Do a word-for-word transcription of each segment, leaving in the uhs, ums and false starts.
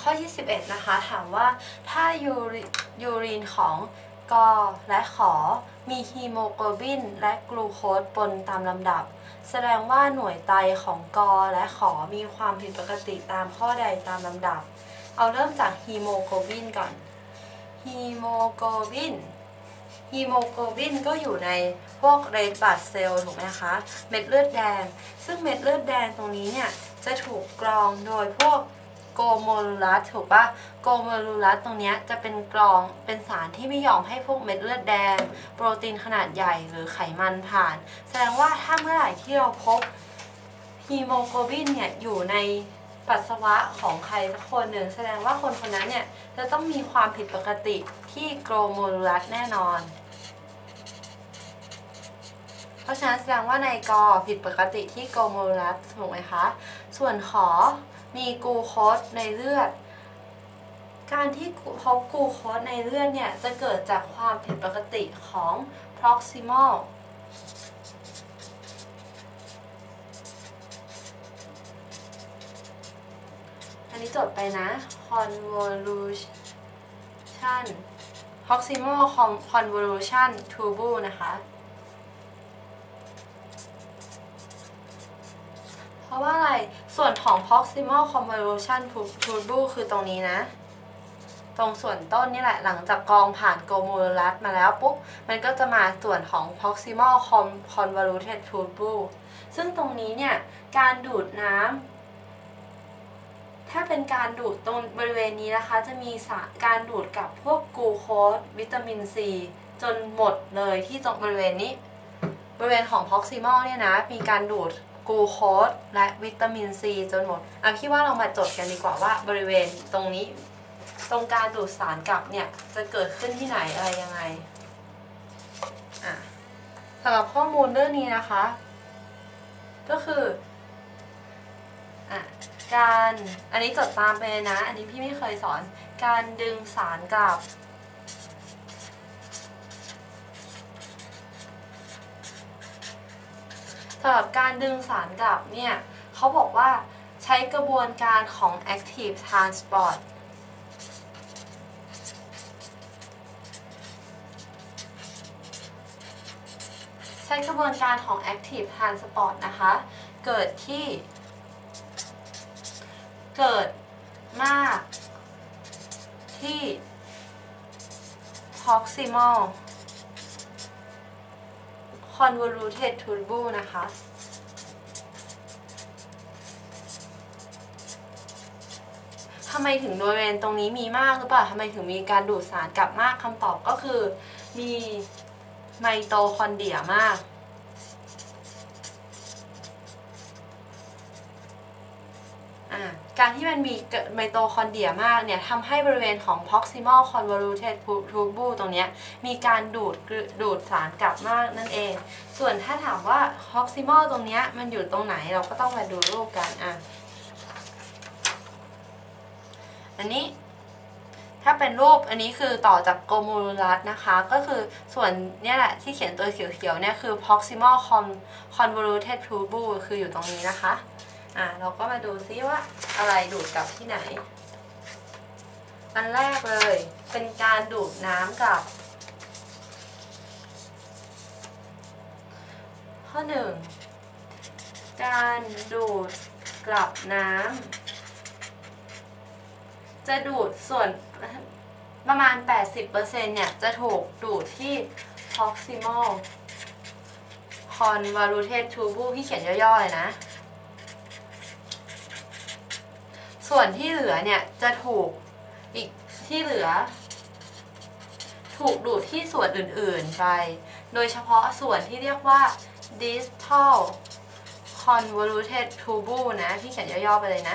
ข้อยี่สิบเอ็ดนะคะถามว่าถ้ายูริยูรีนของกและขอมีฮีโมโกลบินและกลูโคสปนตามลำดับแสดงว่าหน่วยไตของกและขอมีความผิดปกติตามข้อใดตามลำดับเอาเริ่มจากฮีโมโกลบินก่อนฮีโมโกลบินฮีโมโกลบินก็อยู่ในพวกเรดบลัดเซลล์ถูกไหมคะเม็ดเลือดแดงซึ่งเม็ดเลือดแดงตรงนี้เนี่ยจะถูกกรองโดยพวกโกโมลูลัสถูกปะโกโมลูลัสตรงนี้จะเป็นกรองเป็นสารที่ไม่ยอมให้พวกเม็ดเลือดแดงโปรตีนขนาดใหญ่หรือไขมันผ่านแสดงว่าถ้าเมื่อไหร่ที่เราพบฮีโมโกลบินเนี่ยอยู่ในปัสสาวะของใครสักคนหนึ่งแสดงว่าคนคนนั้นเนี่ยจะต้องมีความผิดปกติที่โกโมลูลัสแน่นอนเพราะฉะนั้นแสดงว่าในกอผิดปกติที่โกโมลูลัสถูกไหมคะส่วนขอมีกลูโคสในเลือดการที่พบกลูโคสในเลือดเนี่ยจะเกิดจากความผิดปกติของ proximal อันนี้จดไปนะ convolution proximal convolution tubule นะคะเพราะว่าอะไรส่วนของ proximal convolution tubule คือตรงนี้นะตรงส่วนต้นนี่แหละหลังจากกรองผ่านโกโมลูลัสมาแล้วปุ๊บมันก็จะมาส่วนของ proximal convoluted tubule ซึ่งตรงนี้เนี่ยการดูดน้ำถ้าเป็นการดูดตรงบริเวณนี้นะคะจะมีการดูดกับพวกกลูโคสวิตามินซีจนหมดเลยที่ตรงบริเวณนี้บริเวณของ proximal เนี่ยนะมีการดูดกลูโคสและวิตามินซีจนหมดอ่ะพี่ว่าเรามาจดกันดีกว่าว่าบริเวณตรงนี้ตรงการดูดสารกลับเนี่ยจะเกิดขึ้นที่ไหนอะไรยังไงอ่ะสำหรับข้อมูลเรื่องนี้นะคะก็คืออ่ะการอันนี้จดตามไปเลยนะอันนี้พี่ไม่เคยสอนการดึงสารกลับสำหรับการดึงสารกลับเนี่ยเขาบอกว่าใช้กระบวนการของ active transport ใช้กระบวนการของ active transport นะคะเกิดที่เกิดมากที่ proximal convoluted tubule นะคะทำไมถึงบริเวณตรงนี้มีมากหรือเปล่าทำไมถึงมีการดูดสารกลับมากคำตอบก็คือมีไมโตคอนเดรียมากการที่มันมีไมโตคอนเดรียมากเนี่ยทำให้บริเวณของ proximal convoluted tubule ตรงนี้มีการดูดดูดสารกลับมากนั่นเองส่วนถ้าถามว่า proximal ตรงนี้มันอยู่ตรงไหนเราก็ต้องมาดูรูปกันอ่ะอันนี้ถ้าเป็นรูปอันนี้คือต่อจากโกโมลูลัสนะคะก็คือส่วนนี้แหละที่เขียนตัวเขียวๆเนี่ยคือ proximal convoluted tubule คืออยู่ตรงนี้นะคะอ่ะเราก็มาดูซิว่าอะไรดูดกลับที่ไหนอันแรกเลยเป็นการดูดน้ำกลับข้อหนึ่งการดูดกลับน้ำจะดูดส่วนประมาณ แปดสิบเปอร์เซ็นต์ เนี่ยจะถูกดูดที่ proximal convoluted tubule ที่เขียนย่อๆเลยนะส่วนที่เหลือเนี่ยจะถูกอีกที่เหลือถูกดูดที่ส่วนอื่นๆไปโดยเฉพาะส่วนที่เรียกว่า distal convoluted tubule นะที่เขียนย่อๆไปเลยนะ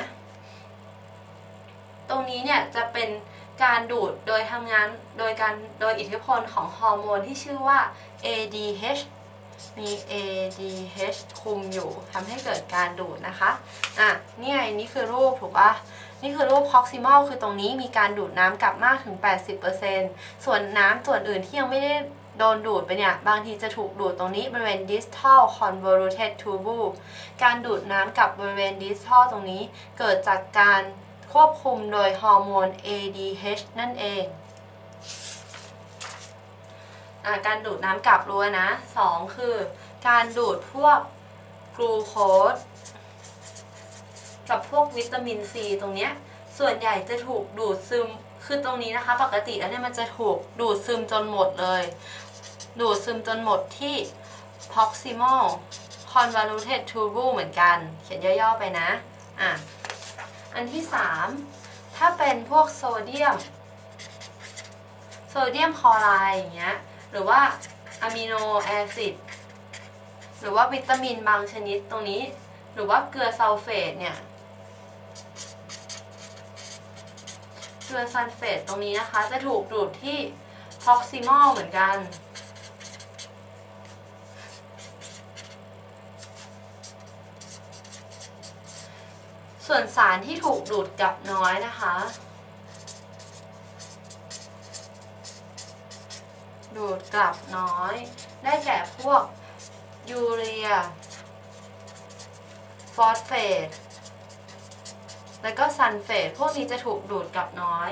ตรงนี้เนี่ยจะเป็นการดูดโดยทำงานโดยการโดยอิทธิพลของฮอร์โมนที่ชื่อว่า เอ ดี เอช มี เอ ดี เอช คุมอยู่ทำให้เกิดการดูดนะคะอ่ะนี่ไงนี่คือรูปถูกปะนี่คือรูป proximal คือตรงนี้มีการดูดน้ำกลับมากถึง แปดสิบเปอร์เซ็นต์ ส่วนน้ำส่วนอื่นที่ยังไม่ได้โดนดูดไปเนี่ยบางทีจะถูกดูดตรงนี้บริเวณ distal convoluted tubule การดูดน้ำกับบริเวณ distal ตรงนี้เกิดจากการควบคุมโดยฮอร์โมน เอ ดี เอช นั่นเองอ่ะการดูดน้ำกลับรู้นะสองคือการดูดพวกกลูโคสกับพวกวิตามินซีตรงเนี้ยส่วนใหญ่จะถูกดูดซึมคือตรงนี้นะคะปกติแล้วเนี่ยมันจะถูกดูดซึมจนหมดเลยดูดซึมจนหมดที่ proximal convoluted tubule เหมือนกันเขียนย่อๆไปนะอ่ะอันที่สามถ้าเป็นพวกโซเดียมโซเดียมคลอไรด์อย่างเงี้ยหรือว่าอะมิโนแอซิดหรือว่าวิตามินบางชนิดตรงนี้หรือว่าเกลือซัลเฟตเนี่ยเกลือซัลเฟตตรงนี้นะคะจะถูกดูดที่ proximal เหมือนกันส่วนสารที่ถูกดูดกลับน้อยนะคะดูดกลับน้อยได้แก่พวกยูเรียฟอสเฟตแล้วก็ซัลเฟตพวกนี้จะถูกดูดกลับน้อย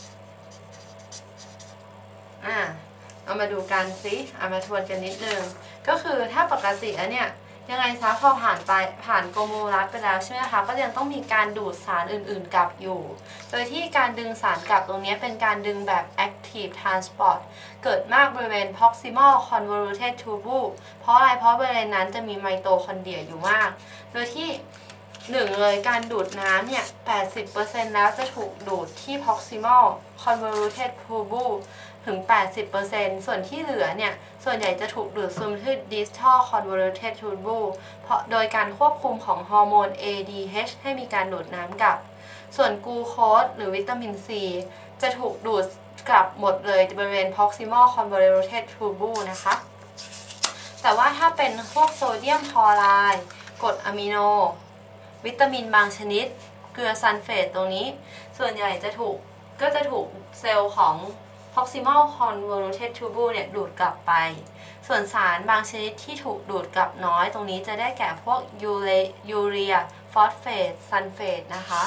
อ่ะเอามาดูกันสิเอามาทวนกันนิดนึงก็คือถ้าปกติแล้วเนี่ยยังไงซะพอผ่านไปผ่านโกโมลัสไปแล้วใช่ไหมคะก็ยังต้องมีการดูดสารอื่นๆกลับอยู่โดยที่การดึงสารกลับตรงนี้เป็นการดึงแบบ active transport เกิดมากบริเวณ proximal convoluted tubule เพราะอะไรเพราะบริเวณนั้นจะมีไมโตคอนเดรียอยู่มากโดยที่หนึ่งเลยการดูดน้ำเนี่ย แปดสิบเปอร์เซ็นต์ แล้วจะถูกดูดที่ proximal convoluted tubule ถึง แปดสิบเปอร์เซ็นต์ ส่วนที่เหลือเนี่ยส่วนใหญ่จะถูกดูดซึมที่ distal convoluted tubule เพราะโดยการควบคุมของฮอร์โมน เอ ดี เอช ให้มีการดูดน้ำกลับส่วนกลูโคสหรือวิตามินซีจะถูกดูดกลับหมดเลยบริเวณ proximal convoluted tubule นะคะแต่ว่าถ้าเป็นพวกโซเดียมคลอไรด์กรดอะมิโนวิตามินบางชนิดเกลือซัลเฟตตรงนี้ส่วนใหญ่จะถูกก็จะถูกเซลล์ของ proximal convoluted tubule เนี่ยดูดกลับไปส่วนสารบางชนิดที่ถูกดูดกลับน้อยตรงนี้จะได้แก่พวกยูเรยูเรียฟอสเฟตซัลเฟตนะคะ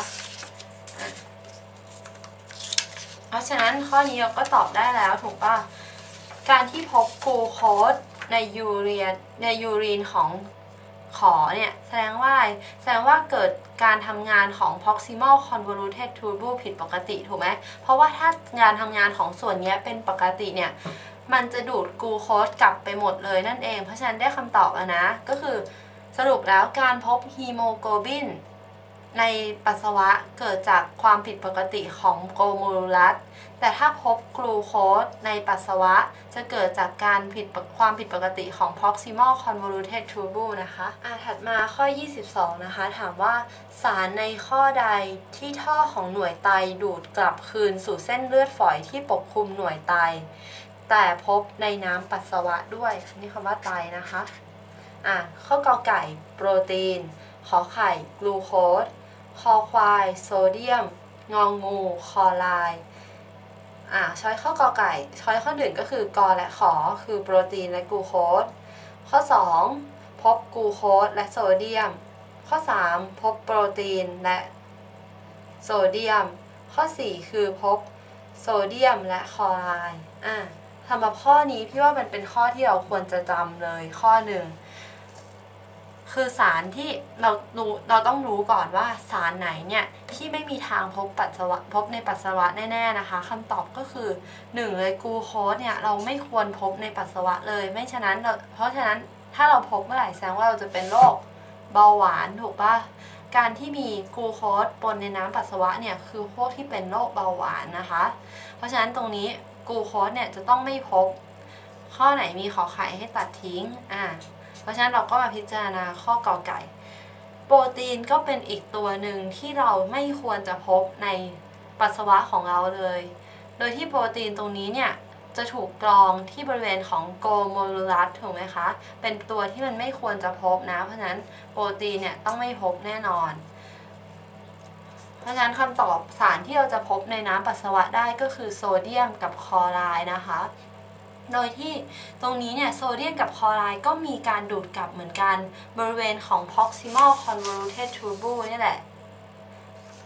เพราะฉะนั้นข้อนี้เราก็ตอบได้แล้วถูกป่ะการที่พบกลูโคสในยูเรียในยูรีนของขอเนี่ยแสดงว่าแสดงว่าเกิดการทำงานของ proximal convoluted tubule ผิดปกติถูกไหมเพราะว่าถ้างานทำงานของส่วนนี้เป็นปกติเนี่ยมันจะดูดกลูโคสกลับไปหมดเลยนั่นเองเพราะฉะนั้นได้คำตอบแล้วนะก็คือสรุปแล้วการพบฮีโมโกลบินในปัสสาวะเกิดจากความผิดปกติของโกลเมรูลัสแต่ถ้าพบกลูโคสในปัสสาวะจะเกิดจากการผิดความผิดปกติของ proximal convoluted tubule นะคะอ่ะถัดมาข้อยี่สิบสองนะคะถามว่าสารในข้อใดที่ท่อของหน่วยไตดูดกลับคืนสู่เส้นเลือดฝอยที่ปกคลุมหน่วยไตแต่พบในน้ำปัสสาวะด้วยนี่คำว่าไตนะคะอ่ะข้อกอไก่โปรตีนขอไข่กลูโคสคอควายโซเดียมงองูคลอไรด์อ่ะช้อยข้อกอไก่ช้อยข้อหนึ่งก็คือกอและขอคือโปรตีนและกลูโคสข้อสองพบกลูโคสและโซเดียมข้อสามพบโปรตีนและโซเดียมข้อสี่คือพบโซเดียมและคลอไรด์อ่ะสำหรับข้อนี้พี่ว่ามันเป็นข้อที่เราควรจะจำเลยข้อหนึ่งคือสารที่เรารู้เราต้องรู้ก่อนว่าสารไหนเนี่ยที่ไม่มีทางพบปัสสาวะพบในปัสสาวะแน่ๆนะคะคำตอบก็คือหนึ่งเลยกลูโคสเนี่ยเราไม่ควรพบในปัสสาวะเลยไม่ฉะนั้นเราเพราะฉะนั้นถ้าเราพบเมื่อไหร่แสดงว่าเราจะเป็นโรคเบาหวานถูกป่ะการที่มีกลูโคสปนในน้ำปัสสาวะเนี่ยคือพวกที่เป็นโรคเบาหวานนะคะเพราะฉะนั้นตรงนี้กลูโคสเนี่ยจะต้องไม่พบข้อไหนมีขอไข่ให้ตัดทิ้งอ่าเพราะฉะนั้นเราก็มาพิจารณาข้อกอไก่โปรตีนก็เป็นอีกตัวหนึ่งที่เราไม่ควรจะพบในปัสสาวะของเราเลยโดยที่โปรตีนตรงนี้เนี่ยจะถูกกรองที่บริเวณของโกลเมรูลัสถูกไหมคะเป็นตัวที่มันไม่ควรจะพบนะเพราะฉะนั้นโปรตีนเนี่ยต้องไม่พบแน่นอนเพราะฉะนั้นคำตอบสารที่เราจะพบในน้ำปัสสาวะได้ก็คือโซเดียมกับคลอไรด์นะคะโดยที่ตรงนี้เนี่ยโซเดียมกับคลอไรด์ก็มีการดูดกลับเหมือนกันบริเวณของ proximal convoluted tubule นี่แหละ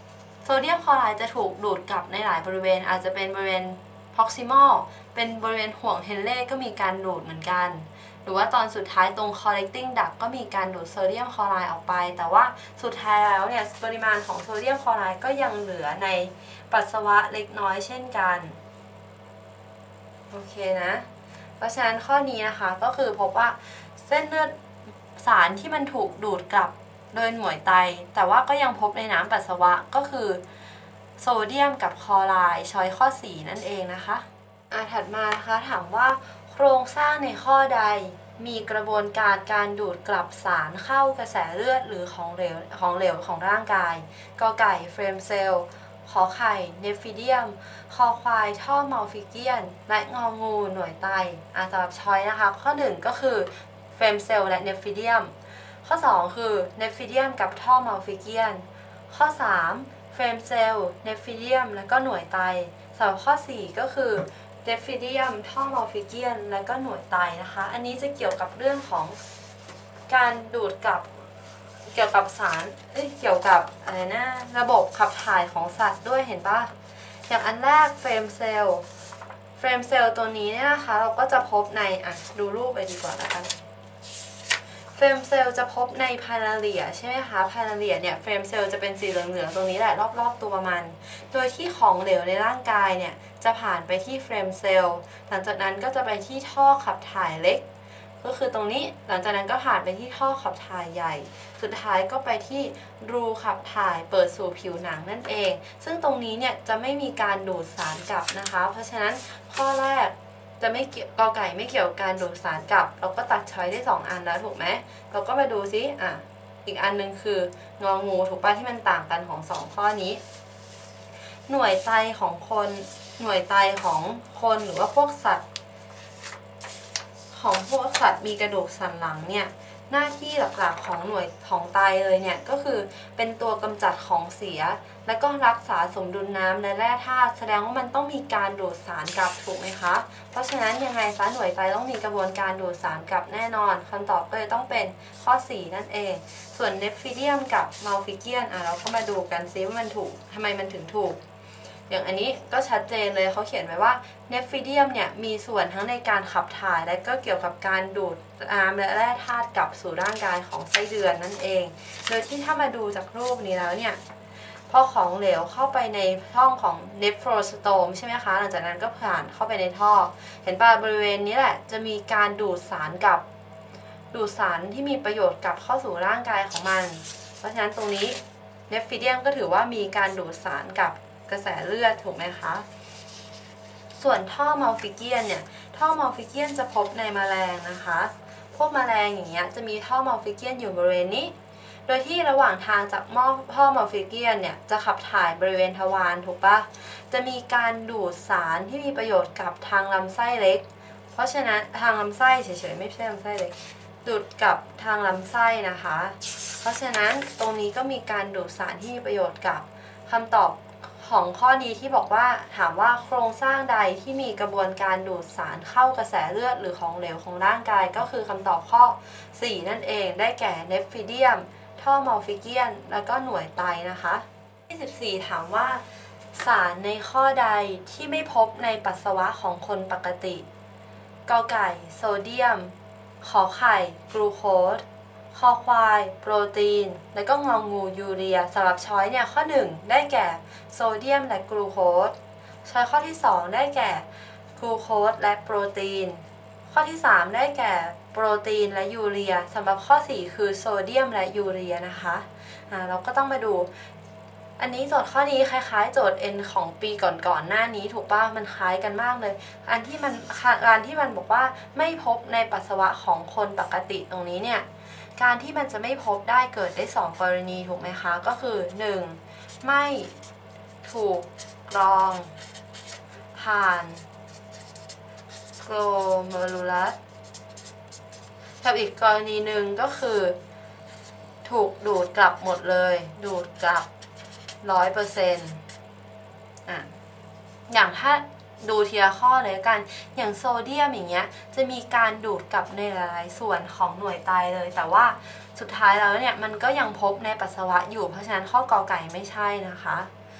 โซเดียมคลอไรด์จะถูกดูดกลับในหลายบริเวณอาจจะเป็นบริเวณ proximal เป็นบริเวณห่วงเฮนเล่ก็มีการดูดเหมือนกันหรือว่าตอนสุดท้ายตรง collecting duct ก็มีการดูดโซเดียมคลอไรด์ออกไปแต่ว่าสุดท้ายแล้วเนี่ยปริมาณของโซเดียมคลอไรด์ก็ยังเหลือในปัสสาวะเล็กน้อยเช่นกันโอเคนะเพราะฉะนั้นข้อนี้นะคะก็คือพบว่าเส้นเลือดสารที่มันถูกดูดกลับโดยหน่วยไตแต่ว่าก็ยังพบในน้ำปัสสาวะก็คือโซเดียมกับคลอไรด์ช้อยข้อสี่นั่นเองนะคะอ่ะถัดมานะคะถามว่าโครงสร้างในข้อใดมีกระบวนการการดูดกลับสารเข้ากระแสเลือดหรือของเหลวของเหลวของร่างกายกอไก่เฟรมเซลล์ขอไข่เนฟิเดียมคอควายท่อมัลฟิเกียนและงองูหน่วยไตอ่ะสำหรับช้อยนะคะข้อหนึ่งก็คือเฟรมเซลล์และเนฟิเดียมข้อสองคือเนฟิเดียมกับท่อมัลฟิเกียนข้อสามเฟรมเซลล์เนฟิเดียมและก็หน่วยไตสำหรับข้อสี่ก็คือเนฟิเดียมท่อมัลฟิเกียนและก็หน่วยไตนะคะอันนี้จะเกี่ยวกับเรื่องของการดูดกลับเกี่ยวกับสารเอ้ยเกี่ยวกับอะไรนะระบบขับถ่ายของสัตว์ด้วยเห็นปะอย่างอันแรกเฟรมเซลล์เฟรมเซลล์ตัวนี้เนี่ยนะคะเราก็จะพบในอ่ะดูรูปไปดีกว่านะคะเฟรมเซลล์จะพบในพาราเลียใช่ไหมคะพาราเลียเนี่ยเฟรมเซลล์จะเป็นสีเหลืองๆตรงนี้แหละรอบๆตัวมันโดยที่ของเหลวในร่างกายเนี่ยจะผ่านไปที่เฟรมเซลล์หลังจากนั้นก็จะไปที่ท่อขับถ่ายเล็กก็คือตรงนี้หลังจากนั้นก็ผ่านไปที่ท่อขับถ่ายใหญ่สุดท้ายก็ไปที่รูขับถ่ายเปิดสู่ผิวหนังนั่นเองซึ่งตรงนี้เนี่ยจะไม่มีการดูดสารกลับนะคะเพราะฉะนั้นข้อแรกจะไม่เกี่ยวกอไก่ไม่เกี่ยวกับการดูดสารกลับเราก็ตัดช้อยได้สองอันแล้วถูกไหมเราก็มาดูซิอ่ะอีกอันนึงคืององูถูกป่ะที่มันต่างกันของสองข้อนี้หน่วยไตของคนหน่วยไตของคนหรือว่าพวกสัตว์ของพวกสัตว์มีกระดูกสันหลังเนี่ยหน้าที่หลักๆของหน่วยของไตเลยเนี่ยก็คือเป็นตัวกำจัดของเสียและก็รักษาสมดุลน้ำและแร่ธาตุแสดงว่ามันต้องมีการดูดสารกลับถูกไหมคะเพราะฉะนั้นยังไงซะหน่วยไตต้องมีกระบวนการดูดสารกลับแน่นอนคำตอบก็เลยต้องเป็นข้อสี่นั่นเองส่วนเนฟฟิเดียมกับมัลฟิเกียนอ่ะเราก็มาดูกันซิว่ามันถูกทำไมมันถึงถูกอย่างอันนี้ก็ชัดเจนเลยเขาเขียนไว้ว่าเนฟฟิเดียมเนี่ยมีส่วนทั้งในการขับถ่ายและก็เกี่ยวกับการดูดน้ำและแร่ธาตุกลับสู่ร่างกายของไส้เดือนนั่นเองโดยที่ถ้ามาดูจากรูปนี้แล้วเนี่ยพอของเหลวเข้าไปในช่องของเนฟโรสโตมใช่ไหมคะหลังจากนั้นก็ผ่านเข้าไปในท่อเห็นป่ะบริเวณนี้แหละจะมีการดูดสารกลับดูดสารที่มีประโยชน์กลับเข้าสู่ร่างกายของมันเพราะฉะนั้นตรงนี้เนฟฟิเดียมก็ถือว่ามีการดูดสารกับกระแสเลือดถูกไหมคะส่วนท่อมัลฟิเกียนเนี่ยท่อมัลฟิเกียนจะพบในแมลงนะคะพวกแมลงอย่างเงี้ยจะมีท่อมัลฟิเกียนอยู่บริเวณนี้โดยที่ระหว่างทางจากหม้อท่อมัลฟิเกียนเนี่ยจะขับถ่ายบริเวณทวารถูกปะจะมีการดูดสารที่มีประโยชน์กับทางลำไส้เล็กเพราะฉะนั้นทางลำไส้เฉยๆไม่ใช่ลำไส้เล็กดูดกับทางลำไส้นะคะเพราะฉะนั้นตรงนี้ก็มีการดูดสารที่มีประโยชน์กับคำตอบของข้อนี้ที่บอกว่าถามว่าโครงสร้างใดที่มีกระบวนการดูดสารเข้ากระแสเลือดหรือของเหลวของร่างกายก็คือคำตอบข้อสี่นั่นเองได้แก่เนฟฟิเดียมท่อมัลฟิเกียนแล้วก็หน่วยไตนะคะที่สิบสี่ถามว่าสารในข้อใดที่ไม่พบในปัสสาวะของคนปกติกอไก่โซเดียมขอไข่กลูโคสคอควายโปรตีนและก็งองูยูเรียสำหรับช้อยเนี่ยข้อหนึ่งได้แก่โซเดียมและกลูโคสช้อยข้อที่สองได้แก่กลูโคสและโปรตีนข้อที่สามได้แก่โปรตีนและยูเรียสำหรับข้อสี่คือโซเดียมและยูเรียนะคะอ่าเราก็ต้องมาดูอันนี้โจทย์ข้อนี้คล้ายๆโจทย์ N ของปีก่อนๆหน้านี้ถูกป่ะมันคล้ายกันมากเลยอันที่มันการที่มันบอกว่าไม่พบในปัสสาวะของคนปกติตรงนี้เนี่ยการที่มันจะไม่พบได้เกิดได้สองกรณีถูกไหมคะก็คือหนึ่งไม่ถูกกรองผ่านโกลเมรูลัสกับอีกกรณีหนึ่งก็คือถูกดูดกลับหมดเลยดูดกลับร้อยเปอร์เซ็นต์อ่ะอย่างถ้าดูทีละข้อเลยกันอย่างโซเดียมอย่างเงี้ยจะมีการดูดกลับในหลายส่วนของหน่วยไตเลยแต่ว่าสุดท้ายแล้วเนี่ยมันก็ยังพบในปัสสาวะอยู่เพราะฉะนั้นข้อกอไก่ไม่ใช่นะคะ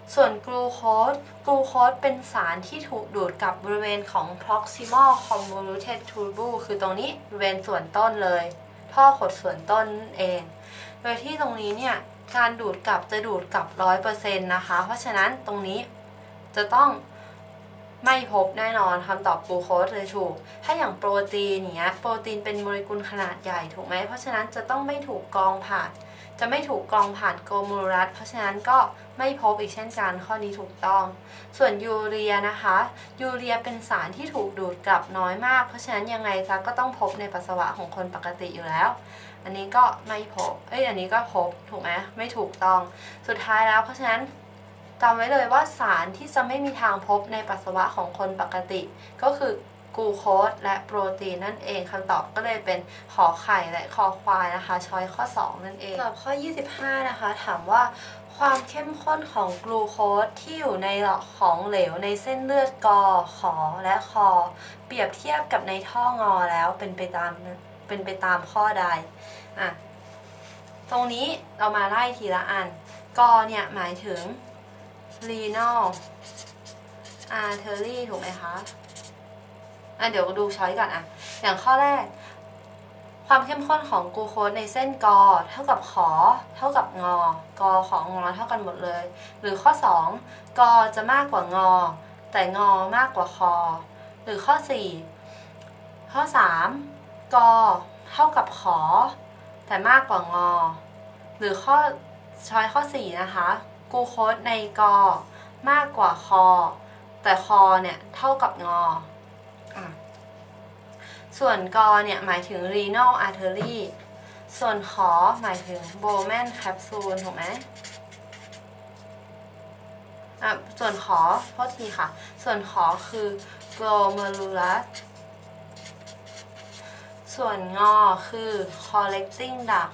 ส่วนกลูโคสกลูโคสเป็นสารที่ถูกดูดกับบริเวณของ proximal convoluted tubule คือตรงนี้บริเวณส่วนต้นเลยท่อขดส่วนต้นเองโดยที่ตรงนี้เนี่ยการดูดกลับจะดูดกลับ ร้อยเปอร์เซ็นต์ นะคะเพราะฉะนั้นตรงนี้จะต้องไม่พบแน่นอนคำตอบกลูโคสเลยถูกถ้าอย่างโปรตีนเนี้ยโปรตีนเป็นโมเลกุลขนาดใหญ่ถูกไหมเพราะฉะนั้นจะต้องไม่ถูกกรองผ่านจะไม่ถูกกรองผ่านโกลเมรูลัสเพราะฉะนั้นก็ไม่พบอีกเช่นกันข้อนี้ถูกต้องส่วนยูเรียนะคะยูเรียเป็นสารที่ถูกดูดกลับน้อยมากเพราะฉะนั้นยังไงซะก็ต้องพบในปัสสาวะของคนปกติอยู่แล้วอันนี้ก็ไม่พบเอ้ยอันนี้ก็พบถูกไหมไม่ถูกต้องสุดท้ายแล้วเพราะฉะนั้นจำไว้เลยว่าสารที่จะไม่มีทางพบในปัสสาวะของคนปกติก็คือกลูโคสและโปรตีนนั่นเองคำตอบก็เลยเป็นขอไข่และคอควายนะคะช้อยข้อสองนั่นเองตอบข้อยี่สิบห้านะคะถามว่าความเข้มข้นของกลูโคสที่อยู่ในหลอดของเหลวในเส้นเลือดกขอและคอเปรียบเทียบกับในท่องอแล้วเป็นไปตามเป็นไปตามข้อใดอ่ะตรงนี้เรามาไล่ทีละอันกเนี่ยหมายถึง renal artery ถูกไหมคะอ่ะเดี๋ยวดูช้อยก่อนอ่ะอย่างข้อแรกความเข้มข้นของกลูโคสในเส้นกเท่ากับขอเท่ากับงอกของงอเท่ากันหมดเลยหรือข้อสองกจะมากกว่างอแต่งอมากกว่าคอหรือข้อสี่ข้อสามกเท่ากับขอแต่มากกว่างอหรือข้อช้อยข้อสี่นะคะกลูโคสในกมากกว่าคอแต่คอเนี่ยเท่ากับงอส่วนกเนี่ยหมายถึง renal artery ส่วนขอหมายถึง Bowman capsule ถูกไหมอ่ะส่วนขอโทษทีค่ะส่วนขอคือ glomerulus ส่วนงอคือ collecting duct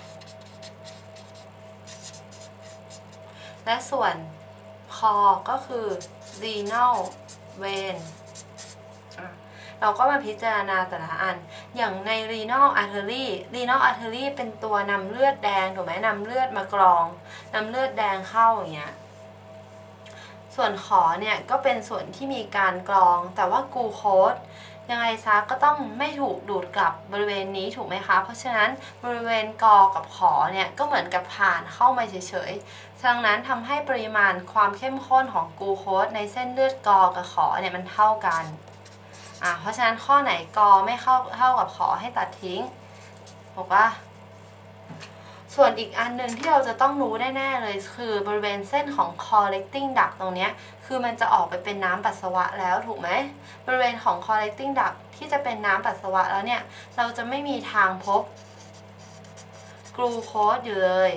และส่วนคอก็คือ renal veinเราก็มาพิจารณาแต่ละอันอย่างใน renal artery renal artery เป็นตัวนำเลือดแดงถูกไหมนำเลือดมากรองนำเลือดแดงเข้าอย่างเงี้ยส่วนขอเนี่ยก็เป็นส่วนที่มีการกรองแต่ว่ากลูโคสยังไงซะก็ต้องไม่ถูกดูดกลับบริเวณนี้ถูกไหมคะเพราะฉะนั้นบริเวณกอกับขอเนี่ยก็เหมือนกับผ่านเข้ามาเฉยๆดังนั้นทำให้ปริมาณความเข้มข้นของกลูโคสในเส้นเลือดกอกับขอเนี่ยมันเท่ากันอ่ะเพราะฉะนั้นข้อไหนกอไม่เข้าเท่ากับขอให้ตัดทิ้งบอกว่าส่วนอีกอันหนึ่งที่เราจะต้องรู้แน่ๆเลยคือบริเวณเส้นของ collecting duct ตรงนี้คือมันจะออกไปเป็นน้ำปัสสาวะแล้วถูกไหมบริเวณของ collecting duct ที่จะเป็นน้ำปัสสาวะแล้วเนี่ยเราจะไม่มีทางพบกลูโคสอยู่เลย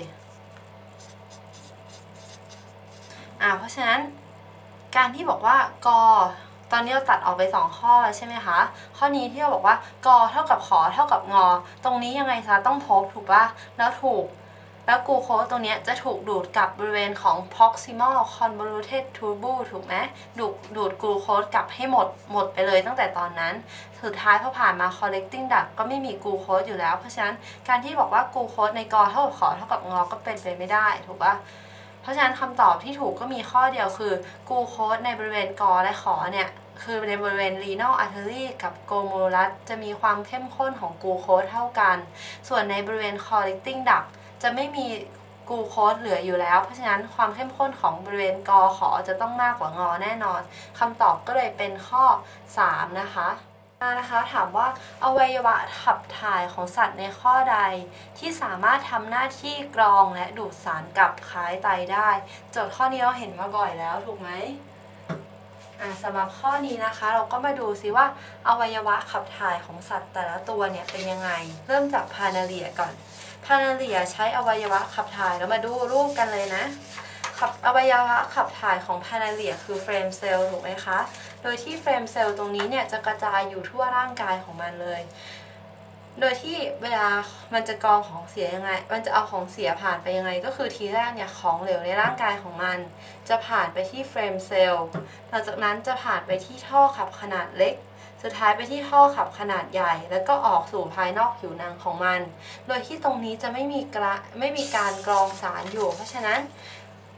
อ่ะเพราะฉะนั้นการที่บอกว่ากอตอนนี้เราตัดออกไปสองข้อใช่ไหมคะข้อนี้ที่เราบอกว่ากอเท่ากับขอเท่ากับงอตรงนี้ยังไงซะต้องพบถูกป่ะแล้วถูกแล้วกลูโคสตรงนี้จะถูกดูดกลับบริเวณของ proximal convoluted tubule ถูกไหมดูดดูดกลูโคสกลับให้หมดหมดไปเลยตั้งแต่ตอนนั้นสุดท้ายพอผ่านมา collecting duct ก็ไม่มีกลูโคสอยู่แล้วเพราะฉะนั้นการที่บอกว่ากลูโคสในกอเท่ากับขอเท่ากับงอก็เป็นไปไม่ได้ถูกป่ะเพราะฉะนั้นคำตอบที่ถูกก็มีข้อเดียวคือกลูโคสในบริเวณกอและขอเนี่ยคือในบริเวณ renal artery กับ glomerulus จะมีความเข้มข้นของกลูโคสเท่ากันส่วนในบริเวณ collecting duct จะไม่มีกลูโคสเหลืออยู่แล้วเพราะฉะนั้นความเข้มข้นของบริเวณกขอจะต้องมากกว่างอแน่นอนคำตอบก็เลยเป็นข้อสามนะคะนะคะถามว่าอวัยวะขับถ่ายของสัตว์ในข้อใดที่สามารถทำหน้าที่กรองและดูดสารกลับคล้ายไตได้โจทย์ข้อนี้เราเห็นมาบ่อยแล้วถูกไหมอ่าสำหรับข้อนี้นะคะเราก็มาดูซิว่าอวัยวะขับถ่ายของสัตว์แต่ละตัวเนี่ยเป็นยังไงเริ่มจากพานาเลียก่อนพานาเลียใช้อวัยวะขับถ่ายแล้วมาดูรูปกันเลยนะขับอวัยวะขับถ่ายของพานาเลียคือเฟรมเซลล์ถูกไหมคะโดยที่เฟรมเซลล์ตรงนี้เนี่ยจะกระจายอยู่ทั่วร่างกายของมันเลยโดยที่เวลามันจะกรองของเสียยังไงมันจะเอาของเสียผ่านไปยังไงก็คือทีแรกเนี่ยของเหลวในร่างกายของมันจะผ่านไปที่เฟรมเซลล์หลังจากนั้นจะผ่านไปที่ท่อขับขนาดเล็กสุดท้ายไปที่ท่อขับขนาดใหญ่แล้วก็ออกสู่ภายนอกผิวหนังของมันโดยที่ตรงนี้จะไม่มีกระไม่มีการกรองสารอยู่เพราะฉะนั้น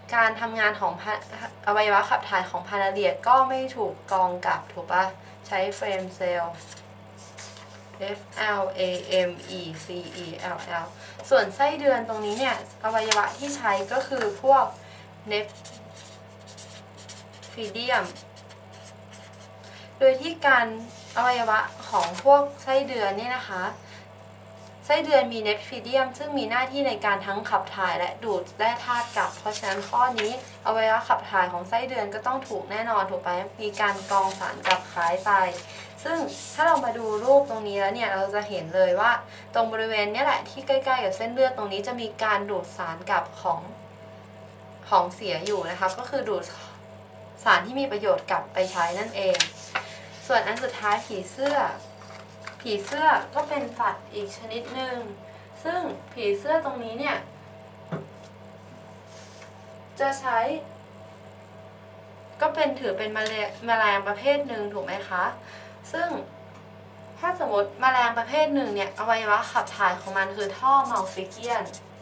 การทำงานของอวัยวะขับถ่ายของพาราเลียดก็ไม่ถูกกรองกลับถูกปะใช้เฟรมเซลล์ F L A M E C E L L ส่วนไส้เดือนตรงนี้เนี่ยอวัยวะที่ใช้ก็คือพวก Nephridium โดยที่การอวัยวะของพวกไส้เดือนเนี่ยนะคะไส้เดือนมีเนฟริเดียมซึ่งมีหน้าที่ในการทั้งขับถ่ายและดูดแร่ธาตุกลับเพราะฉะนั้นข้อนี้อวัยวะขับถ่ายของไส้เดือนก็ต้องถูกแน่นอนถูกไหมมีการกรองสารกลับคล้ายไตซึ่งถ้าเรามาดูรูปตรงนี้แล้วเนี่ยเราจะเห็นเลยว่าตรงบริเวณนี้แหละที่ใกล้ๆกับเส้นเลือดตรงนี้จะมีการดูดสารกลับของของเสียอยู่นะคะก็คือดูดสารที่มีประโยชน์กลับไปใช้นั่นเองส่วนอันสุดท้ายผีเสื้อผีเสื้อก็เป็นสัตว์อีกชนิดหนึ่งซึ่งผีเสื้อตรงนี้เนี่ยจะใช้ก็เป็นถือเป็นแมลงแมลงประเภทหนึ่งถูกไหมคะซึ่งถ้าสมมติแมลงประเภทหนึ่งเนี่ยอวัยวะขับถ่ายของมันคือท่อมัลฟิเกียน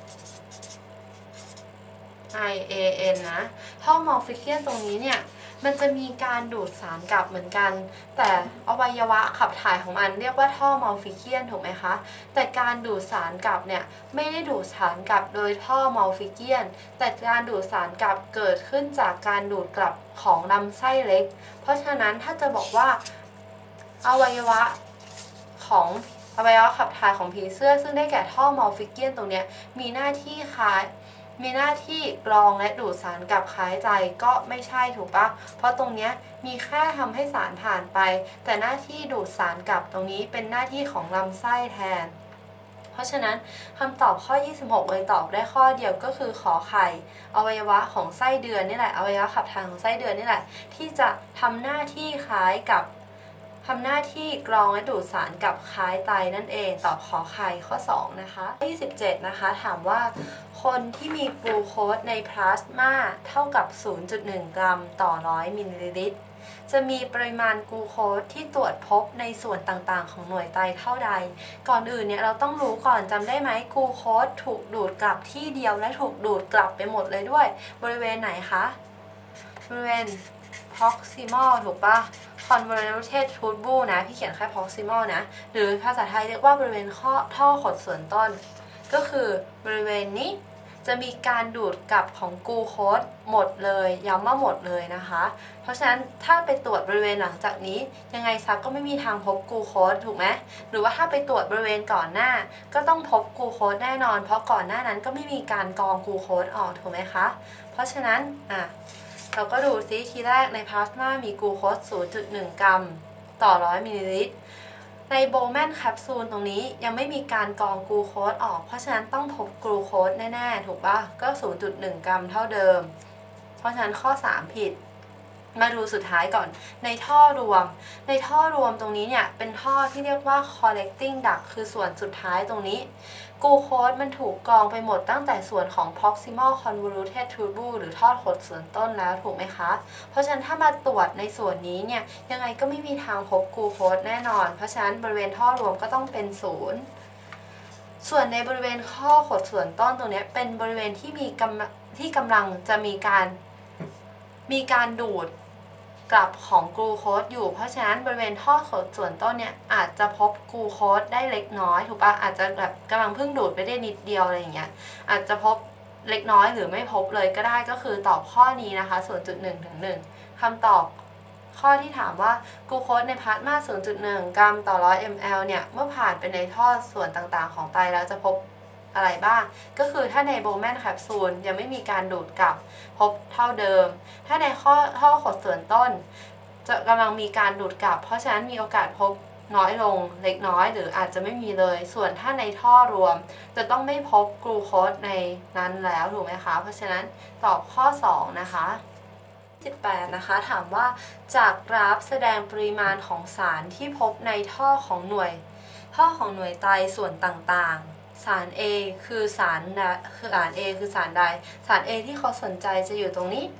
I A N นะท่อมัลฟิเกียนตรงนี้เนี่ยมันจะมีการดูดสารกลับเหมือนกันแต่อวัยวะขับถ่ายของมันเรียกว่าท่อมัลฟิเกียนถูกไหมคะแต่การดูดสารกลับเนี่ยไม่ได้ดูดสารกลับโดยท่อมัลฟิเกียนแต่การดูดสารกลับเกิดขึ้นจากการดูดกลับของลำไส้เล็กเพราะฉะนั้นถ้าจะบอกว่าอวัยวะของอวัยวะขับถ่ายของผีเสื้อซึ่งได้แก่ท่อมัลฟิเกียนตรงนี้มีหน้าที่คล้ายมีหน้าที่กรองและดูดสารกลับคล้ายใจก็ไม่ใช่ถูกปะเพราะตรงนี้มีแค่ทำให้สารผ่านไปแต่หน้าที่ดูดสารกลับตรงนี้เป็นหน้าที่ของลำไส้แทนเพราะฉะนั้นคำตอบข้อยี่สิบหกเลยตอบได้ข้อเดียวก็คือขอไข่อวัยวะของไส้เดือนนี่แหละอวัยวะขับถ่ายของไส้เดือนนี่แหละที่จะทำหน้าที่คล้ายกับทำหน้าที่กรองและดูดสารกับคล้ายไตนั่นเองตอบขอไข่ข้อสองนะคะข้อยี่สิบเจ็ดนะคะถามว่าคนที่มีกลูโคสในพลาสมาเท่ากับ ศูนย์จุดหนึ่ง กรัมต่อร้อยมิลลิลิตรจะมีปริมาณกลูโคสที่ตรวจพบในส่วนต่างๆของหน่วยไตเท่าใดก่อนอื่นเนี่ยเราต้องรู้ก่อนจำได้ไหมกลูโคสถูกดูดกลับที่เดียวและถูกดูดกลับไปหมดเลยด้วยบริเวณไหนคะบริเวณ proximal ถูกปะ convoluted tubule นะพี่เขียนแค่ proximal นะหรือภาษาไทยเรียกว่าบริเวณข้อท่อขดส่วนต้นก็คือบริเวณนี้จะมีการดูดกลับของกลูโคสหมดเลยย้ำว่าหมดเลยนะคะเพราะฉะนั้นถ้าไปตรวจบริเวณหลังจากนี้ยังไงซักก็ไม่มีทางพบกลูโคสถูกไหมหรือว่าถ้าไปตรวจบริเวณก่อนหน้าก็ต้องพบกลูโคสแน่นอนเพราะก่อนหน้านั้นก็ไม่มีการกรองกลูโคสออกถูกไหมคะเพราะฉะนั้นอ่ะเราก็ดูซิทีแรกในพลาสมามีกลูโคส ศูนย์จุดหนึ่ง กรัมต่อร้อยมิลลิลิตรในโบแมนแคปซูลตรงนี้ยังไม่มีการกรองกลูโคสออกเพราะฉะนั้นต้องพบกลูโคสแน่ๆถูกป่ะก็ ศูนย์จุดหนึ่ง กรัมเท่าเดิมเพราะฉะนั้นข้อสามผิดมาดูสุดท้ายก่อนในท่อรวมในท่อรวมตรงนี้เนี่ยเป็นท่อที่เรียกว่า collecting duct คือส่วนสุดท้ายตรงนี้กลูโคสมันถูกกรองไปหมดตั้งแต่ส่วนของ proximal convoluted tubule หรือท่อขดส่วนต้นแล้วถูกไหมคะเพราะฉะนั้นถ้ามาตรวจในส่วนนี้เนี่ยยังไงก็ไม่มีทางพบกลูโคสแน่นอนเพราะฉะนั้นบริเวณท่อรวมก็ต้องเป็นศูนย์ส่วนในบริเวณข้อขดส่วนต้นตรงนี้เป็นบริเวณที่มีกำที่กำลังจะมีการมีการดูดกลับของกลูโคสอยู่เพราะฉะนั้นบริเวณท่อขดส่วนต้นเนี่ยอาจจะพบกลูโคสได้เล็กน้อยถูกปะอาจจะแบบกำลังเพิ่งดูดไปได้นิดเดียวอะไรอย่างเงี้ยอาจจะพบเล็กน้อยหรือไม่พบเลยก็ได้ก็คือตอบข้อนี้นะคะ ศูนย์จุดหนึ่ง ถึง หนึ่งคำตอบข้อที่ถามว่ากลูโคสในพลาสมา ศูนย์จุดหนึ่ง กรัมต่อร้อยมลเนี่ยเมื่อผ่านไปในท่อส่วนต่างๆของไตแล้วจะพบอะไรบ้างก็คือถ้าในโบแมนแคปซูลยังไม่มีการดูดกลับพบเท่าเดิมถ้าในข้อท่อขดส่วนต้นจะกำลังมีการดูดกลับเพราะฉะนั้นมีโอกาสพบน้อยลงเล็กน้อยหรืออาจจะไม่มีเลยส่วนถ้าในท่อรวมจะต้องไม่พบกลูโคสในนั้นแล้วถูกไหมคะเพราะฉะนั้นตอบข้อสองนะคะสิบแปดนะคะถามว่าจากกราฟแสดงปริมาณของสารที่พบในท่อของหน่วยท่อของหน่วยไตส่วนต่างๆสาร A คือสารคือสาร A คือสารใดสาร A ที่เขาสนใจจะอยู่ตรงนี้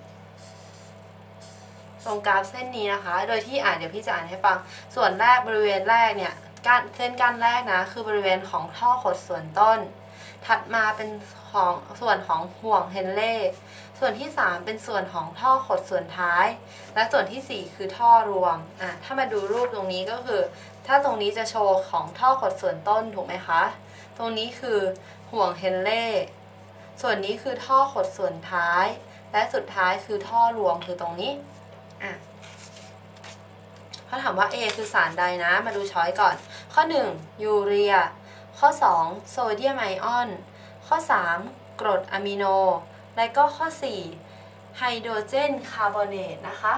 ตรงกราฟเส้นนี้นะคะโดยที่อ่านเดี๋ยวพี่จะอ่านให้ฟังส่วนแรกบริเวณแรกเนี่ยก้านเส้นก้านแรกนะคือบริเวณของท่อขดส่วนต้นถัดมาเป็นของส่วนของห่วงเฮนเล่ส่วนส่วนที่สามเป็นส่วนของท่อขดส่วนท้ายและส่วนที่สี่คือท่อรวมอ่ะถ้ามาดูรูปตรงนี้ก็คือถ้าตรงนี้จะโชว์ของท่อขดส่วนต้นถูกไหมคะตรงนี้คือห่วงเฮนเล่ส่วนนี้คือท่อขดส่วนท้ายและสุดท้ายคือท่อรวมคือตรงนี้อ่ะเขาถามว่า A คือสารใดนะมาดูช้อยก่อนข้อหนึ่งยูเรียข้อสองโซเดียมไอออนข้อสามกรดอะมิโนและก็ข้อสี่ไฮโดรเจนคาร์บอเนตนะคะ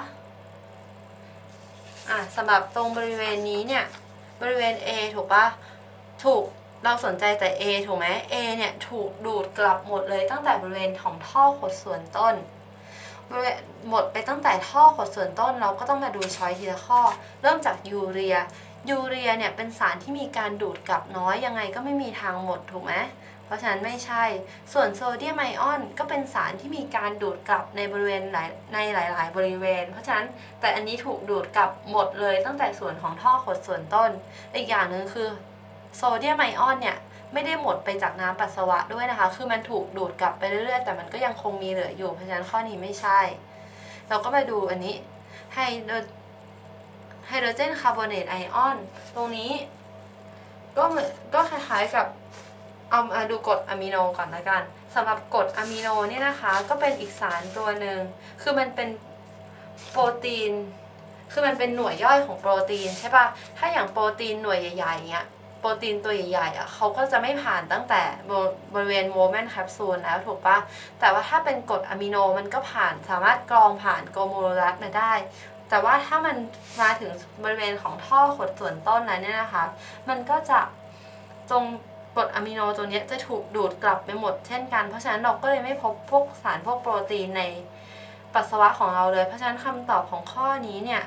อ่ะสำหรับตรงบริเวณนี้เนี่ยบริเวณ A ถูกปะถูกเราสนใจแต่ A ถูกไหม A เนี่ยถูกดูดกลับหมดเลยตั้งแต่บริเวณของท่อขดส่วนต้นหมดไปตั้งแต่ท่อขดส่วนต้นเราก็ต้องมาดูช้อยทีละข้อเริ่มจากยูเรียยูเรียเนี่ยเป็นสารที่มีการดูดกลับน้อยยังไงก็ไม่มีทางหมดถูกไหมเพราะฉะนั้นไม่ใช่ส่วนโซเดียมไอออนก็เป็นสารที่มีการดูดกลับในบริเวณหลายในหลายๆบริเวณเพราะฉะนั้นแต่อันนี้ถูกดูดกลับหมดเลยตั้งแต่ส่วนของท่อขดส่วนต้นอีกอย่างหนึ่งคือโซเดียมไอออนเนี่ยไม่ได้หมดไปจากน้ำปัสสาวะด้วยนะคะคือมันถูกดูดกลับไปเรื่อยๆแต่มันก็ยังคงมีเหลืออยู่เพราะฉะนั้นข้อนี้ไม่ใช่เราก็มาดูอันนี้ไฮโดรไฮโดรเจนคาร์บอเนตไอออนตรงนี้ก็เหมือนก็คล้ายๆกับเอามาดูกรดอะมิโนก่อนละกันสำหรับกรดอะมิโนเนี่ยนะคะก็เป็นอีกสารตัวหนึ่งคือมันเป็นโปรตีนคือมันเป็นหน่วยย่อยของโปรตีนใช่ปะถ้าอย่างโปรตีนหน่วยใหญ่ๆเงี้ยโปรตีนตัวใหญ่ๆอ่ะเขาก็จะไม่ผ่านตั้งแต่บริเวณโวลแมนแคปซูลแล้วถูกปะแต่ว่าถ้าเป็นกรดอะมิโนมันก็ผ่านสามารถกรองผ่านโกลเมรูลัสมาได้แต่ว่าถ้ามันมาถึงบริเวณของท่อขดส่วนต้นนั้นเนี่ยนะคะมันก็จะตรงกรดอะมิโนตัวนี้จะถูกดูดกลับไปหมดเช่นกันเพราะฉะนั้นเราก็เลยไม่พบพวกสารพวกโปรตีนในปัสสาวะของเราเลยเพราะฉะนั้นคำตอบของข้อนี้เนี่ย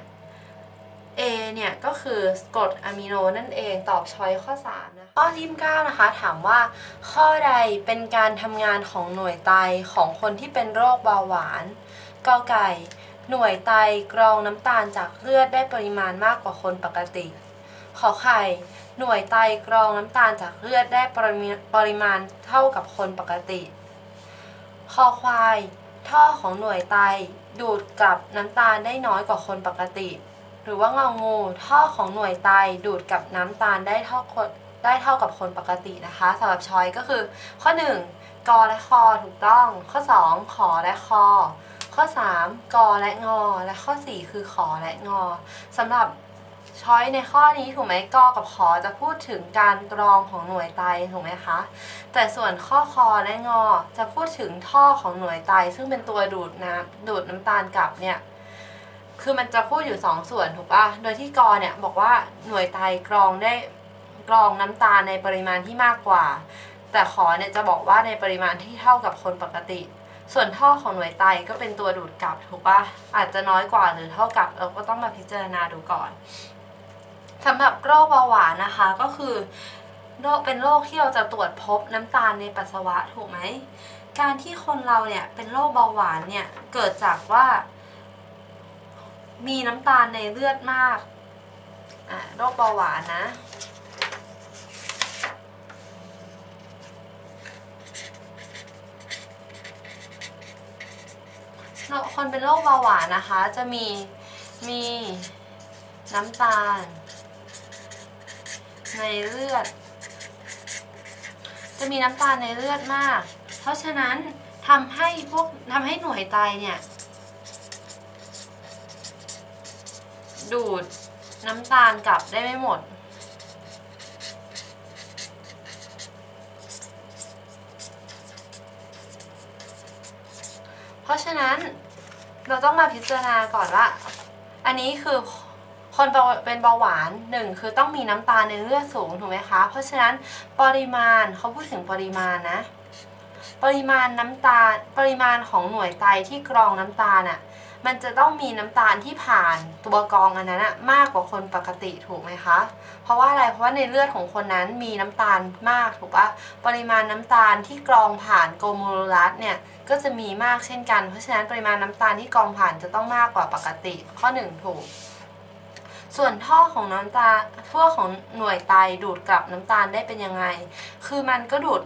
A เนี่ยก็คือกรดอะมิโนนั่นเองตอบช้อยข้อสามนะข้อที่เก้านะคะถามว่าข้อใดเป็นการทำงานของหน่วยไตของคนที่เป็นโรคเบาหวานกอไก่หน่วยไตกรองน้ำตาลจากเลือดได้ปริมาณมากกว่าคนปกติขอไข่หน่วยไตกรองน้ำตาลจากเลือดได้ปริมาณปริมาณเท่ากับคนปกติคอควายท่อของหน่วยไตดูดกลับน้ำตาลได้น้อยกว่าคนปกติหรือว่างองูท่อของหน่วยไตดูดกับน้ำตาลได้เท่าคนได้เท่ากับคนปกตินะคะสำหรับช้อยก็คือข้อหนึ่งกอและคอถูกต้องข้อสองขอและคอข้อสามกอและงอและข้อสี่คือขอและงอสำหรับช้อยในข้อนี้ถูกไหมกอกับขอจะพูดถึงการกรองของหน่วยไตถูกไหมคะแต่ส่วนข้อคอและงอจะพูดถึงท่อของหน่วยไตซึ่งเป็นตัวดูดน้ำดูดน้ำตาลกลับเนี่ยคือมันจะพูดอยู่สองส่วนถูกป่ะโดยที่กอเนี่ยบอกว่าหน่วยไตกรองได้กรองน้ำตาลในปริมาณที่มากกว่าแต่ขอเนี่ยจะบอกว่าในปริมาณที่เท่ากับคนปกติส่วนท่อของหน่วยไตก็เป็นตัวดูดกลับถูกป่ะอาจจะน้อยกว่าหรือเท่ากับเราก็ต้องมาพิจารณาดูก่อนสำหรับโรคเบาหวานนะคะก็คือโรคเป็นโรคที่เราจะตรวจพบน้ำตาลในปัสสาวะถูกไหมการที่คนเราเนี่ยเป็นโรคเบาหวานเนี่ยเกิดจากว่ามีน้ำตาลในเลือดมากอ่ะโรคเบาหวานนะคนเป็นโรคเบาหวานนะคะจะมีมีน้ำตาลในเลือดจะมีน้ำตาลในเลือดมากเพราะฉะนั้นทำให้พวกทำให้หน่วยไตเนี่ยดูดน้ำตาลกลับได้ไม่หมดเพราะฉะนั้นเราต้องมาพิจารณาก่อนว่าอันนี้คือคนเป็นเบาหวานหนึ่งคือต้องมีน้ำตาลในเลือดสูงถูกไหมคะเพราะฉะนั้นปริมาณเขาพูดถึงปริมาณนะปริมาณน้ำตาลปริมาณของหน่วยไตที่กรองน้ำตาลอ่ะมันจะต้องมีน้ำตาลที่ผ่านตัวกรองอันนั้นมากกว่าคนปกติถูกไหมคะเพราะว่าอะไรเพราะว่าในเลือดของคนนั้นมีน้ำตาลมากถูกปะปริมาณน้ำตาลที่กรองผ่านโกลเมรูลัสเนี่ยก็จะมีมากเช่นกันเพราะฉะนั้นปริมาณน้ำตาลที่กรองผ่านจะต้องมากกว่าปกติข้อหนึ่งถูกส่วนท่อของน้ำตาลท่อของหน่วยไตดูดกลับน้ำตาลได้เป็นยังไงคือมันก็ดูด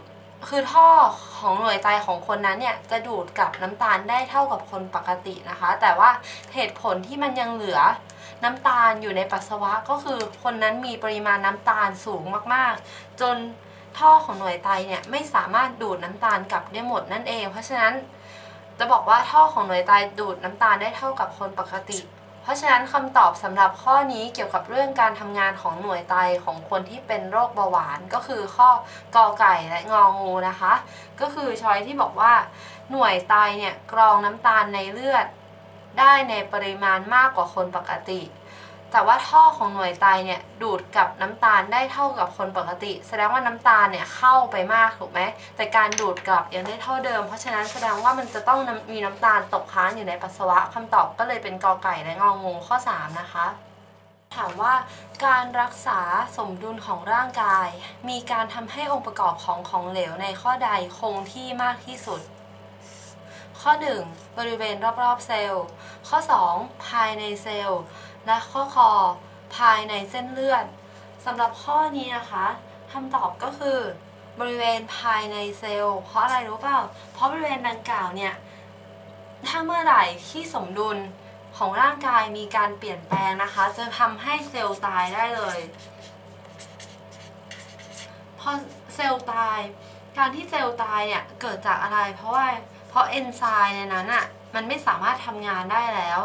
คือท่อของหน่วยไตของคนนั้นเนี่ยจะดูดกับน้ำตาลได้เท่ากับคนปกตินะคะแต่ว่าเหตุผลที่มันยังเหลือน้ำตาลอยู่ในปัสสาวะก็คือคนนั้นมีปริมาณน้ำตาลสูงมากๆจนท่อของหน่วยไตเนี่ยไม่สามารถดูดน้ำตาลกลับได้หมดนั่นเองเพราะฉะนั้นจะบอกว่าท่อของหน่วยไตดูดน้ำตาลได้เท่ากับคนปกติเพราะฉะนั้นคำตอบสำหรับข้อนี้เกี่ยวกับเรื่องการทำงานของหน่วยไตของคนที่เป็นโรคเบาหวานก็คือข้อกอไก่และงองูนะคะก็คือช้อยที่บอกว่าหน่วยไตเนี่ยกรองน้ำตาลในเลือดได้ในปริมาณมากกว่าคนปกติแต่ว่าท่อของหน่วยไตเนี่ยดูดกับน้ำตาลได้เท่ากับคนปกติแสดงว่าน้ำตาลเนี่ยเข้าไปมากถูกไหมแต่การดูดกลับยังได้เท่าเดิมเพราะฉะนั้นแสดงว่ามันจะต้องมีน้ำตาลตกค้างอยู่ในปัสสาวะคำตอบก็เลยเป็นกอไก่และงองูข้อสามนะคะถามว่าการรักษาสมดุลของร่างกายมีการทำให้องค์ประกอบของของเหลวในข้อใดคงที่มากที่สุดข้อหนึ่งบริเวณรอบๆเซลล์ข้อสองภายในเซลล์และข้อคอภายในเส้นเลือดสำหรับข้อนี้นะคะคำตอบก็คือบริเวณภายในเซลล์เพราะอะไรรู้เปล่าเพราะบริเวณดังกล่าวเนี่ยถ้าเมื่อไหร่ที่สมดุลของร่างกายมีการเปลี่ยนแปลงนะคะจะทำให้เซลล์ตายได้เลยพอเซลล์ตายการที่เซลล์ตายเนี่ยเกิดจากอะไรเพราะว่าเพราะเอนไซม์ในนั้นอ่ะมันไม่สามารถทำงานได้แล้ว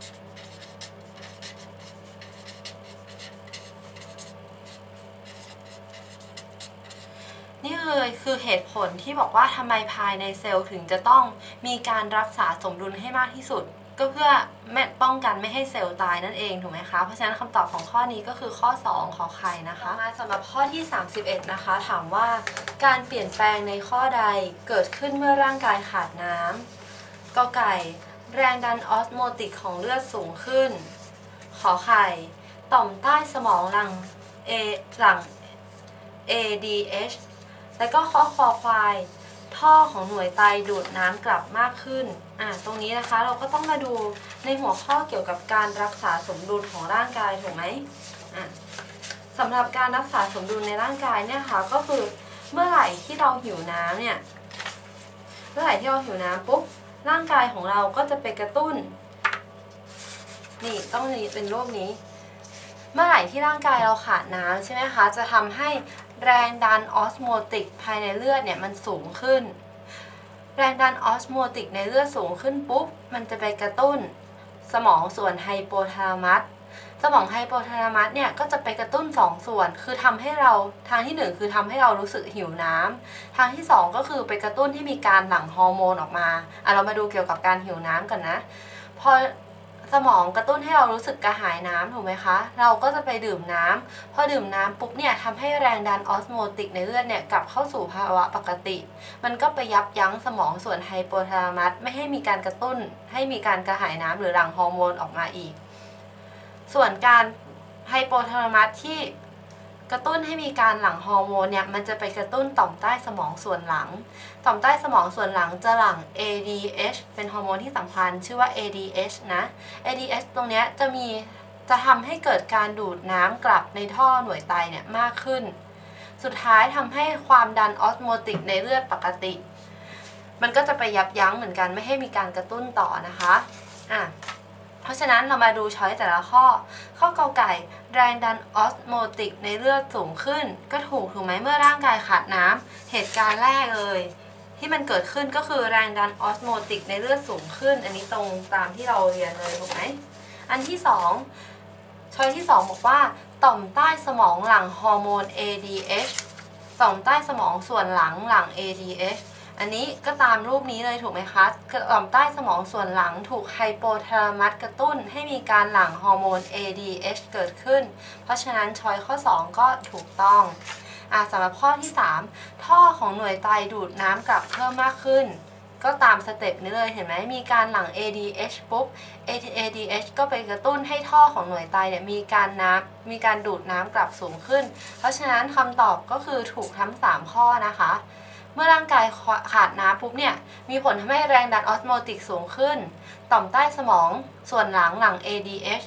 นี่เลยคือเหตุผลที่บอกว่าทำไมภายในเซลล์ถึงจะต้องมีการรักษาสมดุลให้มากที่สุดก็เพื่อแม่ป้องกันไม่ให้เซลล์ตายนั่นเองถูกไหมคะเพราะฉะนั้นคำตอบของข้อนี้ก็คือข้อสองขอไข่นะคะมาสำหรับข้อที่สามสิบเอ็ดนะคะถามว่าการเปลี่ยนแปลงในข้อใดเกิดขึ้นเมื่อร่างกายขาดน้ำกอไก่แรงดันออสโมติกของเลือดสูงขึ้นขอไข่ต่อมใต้สมองหลั่ง A หลั่ง เอ ดี เอช แล้วก็ข้อคอควายท่อของหน่วยไตดูดน้ำกลับมากขึ้นอ่ะตรงนี้นะคะเราก็ต้องมาดูในหัวข้อเกี่ยวกับการรักษาสมดุลของร่างกายถูกไหมอ่ะสำหรับการรักษาสมดุลในร่างกายเนี่ยค่ะก็คือเมื่อไหร่ที่เราหิวน้ำเนี่ยเมื่อไหร่ที่เราหิวน้ำปุ๊บร่างกายของเราก็จะไปกระตุ้นนี่ต้องนี้เป็นรูปนี้เมื่อไหร่ที่ร่างกายเราขาดน้ำใช่ไหมคะจะทำให้แรงดันออสโมติกภายในเลือดเนี่ยมันสูงขึ้นแรงดันออสโมติกในเลือดสูงขึ้นปุ๊บมันจะไปกระตุ้นสมองส่วนไฮโปทาลามัสสมองไฮโปทาลามัสเนี่ยก็จะไปกระตุ้นสองส่วนคือทำให้เราทางที่หนึ่งคือทำให้เรารู้สึกหิวน้ำทางที่สองก็คือไปกระตุ้นให้มีการหลั่งฮอร์โมนออกมาอ่ะเรามาดูเกี่ยวกับการหิวน้ำกันนะพอสมองกระตุ้นให้เรารู้สึกกระหายน้ำถูกไหมคะเราก็จะไปดื่มน้ำพอดื่มน้ำปุ๊บเนี่ยทำให้แรงดันออสโมติกในเลือดเนี่ยกลับเข้าสู่ภาวะปกติมันก็ไปยับยั้งสมองส่วนไฮโปทาลามัสไม่ให้มีการกระตุ้นให้มีการกระหายน้ำหรือหลั่งฮอร์โมนออกมาอีกส่วนการไฮโปทาลามัสที่กระตุ้นให้มีการหลั่งฮอร์โมนเนี่ยมันจะไปกระตุ้นต่อมใต้สมองส่วนหลังต่อมใต้สมองส่วนหลังจะหลั่ง เอ ดี เอช เป็นฮอร์โมนที่สำคัญชื่อว่า เอ ดี เอช นะ เอ ดี เอช ตรงนี้จะมีจะทำให้เกิดการดูดน้ำกลับในท่อหน่วยไตเนี่ยมากขึ้นสุดท้ายทำให้ความดันออสโมติกในเลือดปกติมันก็จะไปยับยั้งเหมือนกันไม่ให้มีการกระตุ้นต่อนะคะอ่ะเพราะฉะนั้นเรามาดูช้อยแต่ละข้อข้อกอไก่แรงดันออสโมติกในเลือดสูงขึ้นก็ถูกถูกไหมเมื่อร่างกายขาดน้ำเหตุการณ์แรกเลยที่มันเกิดขึ้นก็คือแรงดันออสโมติกในเลือดสูงขึ้นอันนี้ตรงตามที่เราเรียนเลยถูกไหมอันที่สองช้อยที่สองบอกว่าต่อมใต้สมองหลั่งฮอร์โมน เอ ดี เอช ต่อมใต้สมองส่วนหลังหลั่ง เอ ดี เอชอันนี้ก็ตามรูปนี้เลยถูกไหมคะต่อมใต้สมองส่วนหลังถูกไฮโปทาลามัสกระตุ้นให้มีการหลั่งฮอร์โมน เอ ดี เอช เกิดขึ้นเพราะฉะนั้นช้อยข้อสองก็ถูกต้องอ่ะสำหรับข้อที่สามท่อของหน่วยไตดูดน้ำกลับเพิ่มมากขึ้นก็ตามสเต็ปนี้เลยเห็นไหมมีการหลั่ง เอ ดี เอช ปุ๊บ เอ ดี เอช ก็ไปกระตุ้นให้ท่อของหน่วยไตเนี่ยมีการน้ำมีการดูดน้ำกลับสูงขึ้นเพราะฉะนั้นคำตอบก็คือถูกทั้งสามข้อนะคะเมื่อร่างกายขาดน้ำปุ๊บเนี่ยมีผลทำให้แรงดันออสโมติกสูงขึ้นต่อมใต้สมองส่วนหลังหลั่ง เอ ดี เอช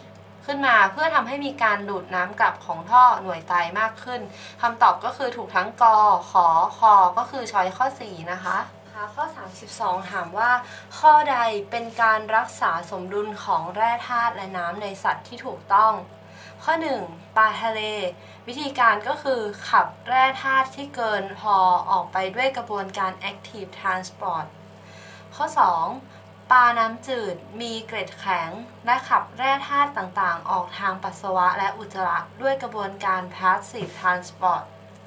ขึ้นมาเพื่อทำให้มีการดูดน้ำกลับของท่อหน่วยไตมากขึ้นคำตอบก็คือถูกทั้งกอขอคอก็คือช้อยข้อสี่นะคะข้อสามสิบสองถามว่าข้อใดเป็นการรักษาสมดุลของแร่ธาตุและน้ำในสัตว์ที่ถูกต้องข้อหนึ่งปลาทะเลวิธีการก็คือขับแร่ธาตุที่เกินพอออกไปด้วยกระบวนการ active transport ข้อสองปลาน้ำจืดมีเกล็ดแข็งและขับแร่ธาตุต่างๆออกทางปัสสาวะและอุจจาระด้วยกระบวนการ passive transport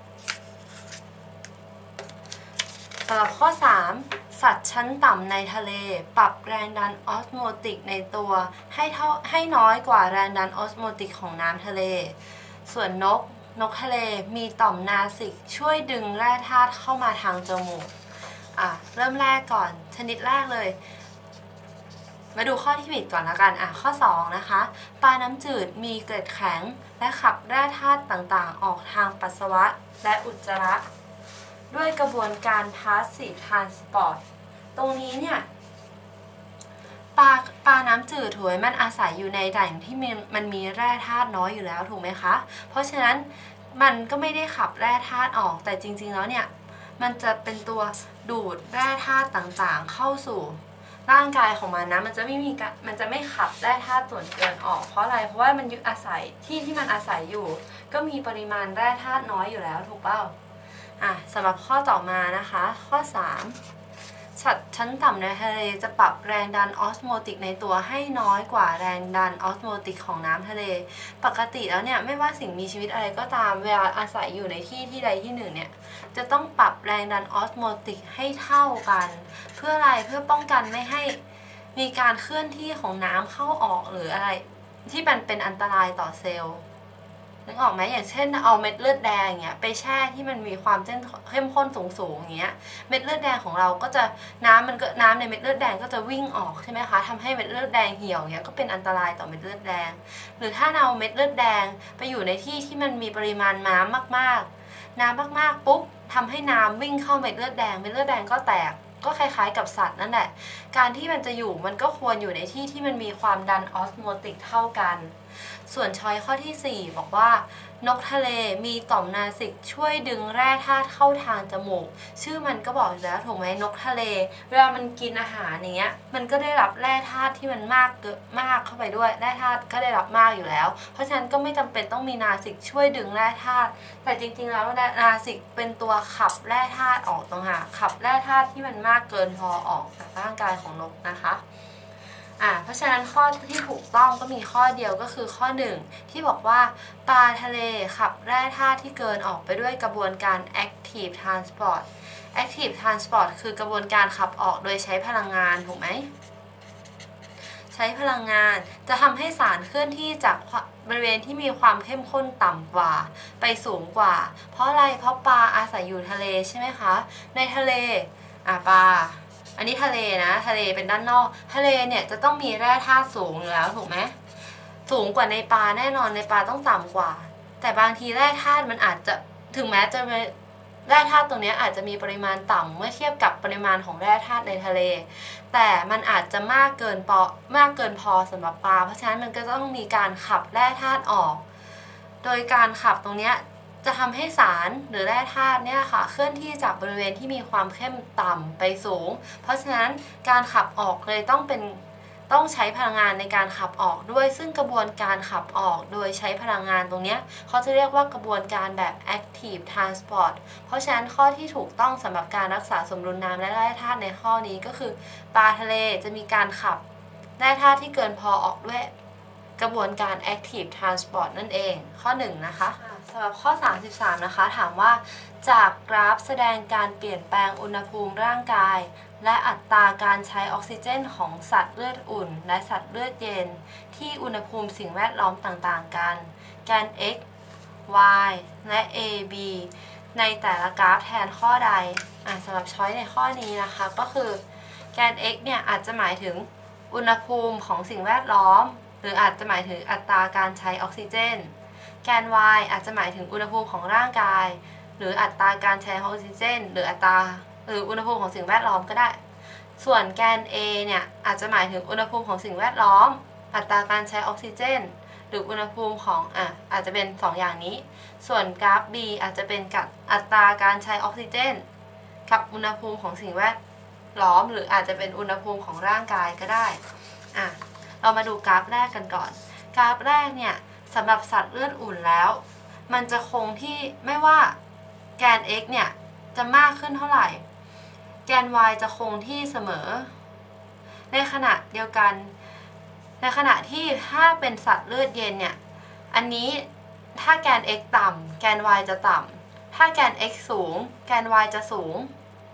สำหรับข้อสามสัตว์ชั้นต่ำในทะเลปรับแรงดันออสโมติกในตัวให้เท่าให้น้อยกว่าแรงดันออสโมติกของน้ำทะเลส่วนนกนกทะเลมีต่อมนาสิกช่วยดึงแร่ธาตุเข้ามาทางจมูกอ่ะเริ่มแรกก่อนชนิดแรกเลยมาดูข้อที่ผิดก่อนละกันอ่ะข้อสองนะคะปลาน้ำจืดมีเกล็ดแข็งและขับแร่ธาตุต่างๆออกทางปัสสาวะและอุจจาระด้วยกระบวนการ passive transport ตรงนี้เนี่ยปลาปลาน้ำจืดถูกไหมมันอาศัยอยู่ในแหล่งที่มันมันมีแร่ธาตุน้อยอยู่แล้วถูกไหมคะเพราะฉะนั้นมันก็ไม่ได้ขับแร่ธาตุออกแต่จริงๆแล้วเนี่ยมันจะเป็นตัวดูดแร่ธาตุต่างๆเข้าสู่ร่างกายของมันนะมันจะไม่มีมันจะไม่ขับแร่ธาตุส่วนเกินออกเพราะอะไรเพราะว่ามันยึดอาศัยที่ที่มันอาศัยอยู่ก็มีปริมาณแร่ธาตุน้อยอยู่แล้วถูกเปล่าอ่ะสำหรับข้อต่อมานะคะข้อสามสัตว์ชั้นต่ำในทะเลจะปรับแรงดันออสโมติกในตัวให้น้อยกว่าแรงดันออสโมติกของน้ำทะเลปกติแล้วเนี่ยไม่ว่าสิ่งมีชีวิตอะไรก็ตามเวลาอาศัยอยู่ในที่ที่ใดที่หนึ่งเนี่ยจะต้องปรับแรงดันออสโมติกให้เท่ากันเพื่ออะไรเพื่อป้องกันไม่ให้มีการเคลื่อนที่ของน้ำเข้าออกหรืออะไรที่มันเป็นอันตรายต่อเซลล์นึกออกไหมอย่างเช่นเอาเม็ดเลือดแดงอย่างเงี้ยไปแช่ที่มันมีความเข้มข้นสูงๆอย่างเงี้ยเม็ดเลือดแดงของเราก็จะน้ำมันก็น้ำในเม็ดเลือดแดงก็จะวิ่งออกใช่ไหมคะทำให้เม็ดเลือดแดงเหี่ยวเงี้ยก็เป็นอันตรายต่อเม็ดเลือดแดงหรือถ้าเอาเม็ดเลือดแดงไปอยู่ในที่ที่มันมีปริมาณน้ำมากๆน้ำมากๆปุ๊บทำให้น้ำวิ่งเข้าเม็ดเลือดแดงเม็ดเลือดแดงก็แตกก็คล้ายๆกับสัตว์นั่นแหละการที่มันจะอยู่มันก็ควรอยู่ในที่ที่มันมีความดันออสโมติกเท่ากันส่วนช้อยข้อที่สี่บอกว่านกทะเลมีต่อมนาสิกช่วยดึงแร่ธาตุเข้าทางจมูกชื่อมันก็บอกอยู่แล้วถูกไหมนกทะเลเวลามันกินอาหารอย่างเงี้ยมันก็ได้รับแร่ธาตุที่มันมากเกินมากเข้าไปด้วยแร่ธาตุก็ได้รับมากอยู่แล้วเพราะฉะนั้นก็ไม่จำเป็นต้องมีนาสิกช่วยดึงแร่ธาตุแต่จริงๆแล้วนาสิกเป็นตัวขับแร่ธาตุออกต่างหากขับแร่ธาตุที่มันมากเกินพอออกจากร่างกายของนกนะคะอ่าเพราะฉะนั้นข้อที่ถูกต้องก็มีข้อเดียวก็คือข้อหนึ่งที่บอกว่าปลาทะเลขับแร่ธาตุที่เกินออกไปด้วยกระบวนการ active transport active transport คือกระบวนการขับออกโดยใช้พลังงานถูกไหมใช้พลังงานจะทำให้สารเคลื่อนที่จากบริเวณที่มีความเข้มข้นต่ำกว่าไปสูงกว่าเพราะอะไรเพราะปลาอาศัยอยู่ทะเลใช่ไหมคะในทะเลอ่าปลาอันนี้ทะเลนะทะเลเป็นด้านนอกทะเลเนี่ยจะต้องมีแร่ธาตุสูงอยู่แล้วถูกไหมสูงกว่าในปลาแน่นอนในปลาต้องต่ำกว่าแต่บางทีแร่ธาตุมันอาจจะถึงแม้จะแร่ธาตุตรงนี้อาจจะมีปริมาณต่ำเมื่อเทียบกับปริมาณของแร่ธาตุในทะเลแต่มันอาจจะมากเกินพอมากเกินพอสำหรับปลาเพราะฉะนั้นมันก็ต้องมีการขับแร่ธาตุออกโดยการขับตรงนี้จะทำให้สารหรือแร่ธาตุเนี่ยค่ะเคลื่อนที่จากบริเวณที่มีความเข้มต่ำไปสูงเพราะฉะนั้นการขับออกเลยต้องเป็นต้องใช้พลังงานในการขับออกด้วยซึ่งกระบวนการขับออกโดยใช้พลังงานตรงนี้เขาจะเรียกว่ากระบวนการแบบ active transport เพราะฉะนั้นข้อที่ถูกต้องสำหรับการรักษาสมดุลน้ำและแร่ธาตุในข้อนี้ก็คือปลาทะเลจะมีการขับแร่ธาตุที่เกินพอออกด้วยกระบวนการ active transport นั่นเองข้อหนึ่งนะคะสำหรับข้อสามสิบสามนะคะถามว่าจากกราฟแสดงการเปลี่ยนแปลงอุณหภูมิร่างกายและอัตราการใช้ออกซิเจนของสัตว์เลือดอุ่นและสัตว์เลือดเย็นที่อุณหภูมิสิ่งแวดล้อมต่างๆกันแกน x y และ a b ในแต่ละกราฟแทนข้อใดอ่ะสำหรับช้อยในข้อนี้นะคะก็คือแกน x เนี่ยอาจจะหมายถึงอุณหภูมิของสิ่งแวดล้อมหรืออาจจะหมายถึงอัตราการใช้ออกซิเจนแกน y อาจจะหมายถึงอุณหภูมิของร่างกายหรืออัตราการใช้ออกซิเจนหรืออัตราหรืออุณหภูมิของสิ่งแวดล้อมก็ได้ส่วนแกน a เนี่ยอาจจะหมายถึงอุณหภูมิของสิ่งแวดล้อมอัตราการใช้ออกซิเจนหรืออุณหภูมิของอ่ะอาจจะเป็นสองอย่างนี้ส่วนกราฟ B อาจจะเป็นกับอัตราการใช้ออกซิเจนกับอุณหภูมิของสิ่งแวดล้อมหรืออาจจะเป็นอุณหภูมิของร่างกายก็ได้อ่ะเรามาดูกราฟแรกกันก่อนกราฟแรกเนี่ยสำหรับสัตว์เลือดอุ่นแล้วมันจะคงที่ไม่ว่าแกน x เนี่ยจะมากขึ้นเท่าไหร่แกน y จะคงที่เสมอในขณะเดียวกันในขณะที่ถ้าเป็นสัตว์เลือดเย็นเนี่ยอันนี้ถ้าแกน x ต่ำแกน y จะต่ำถ้าแกน x สูงแกน y จะสูง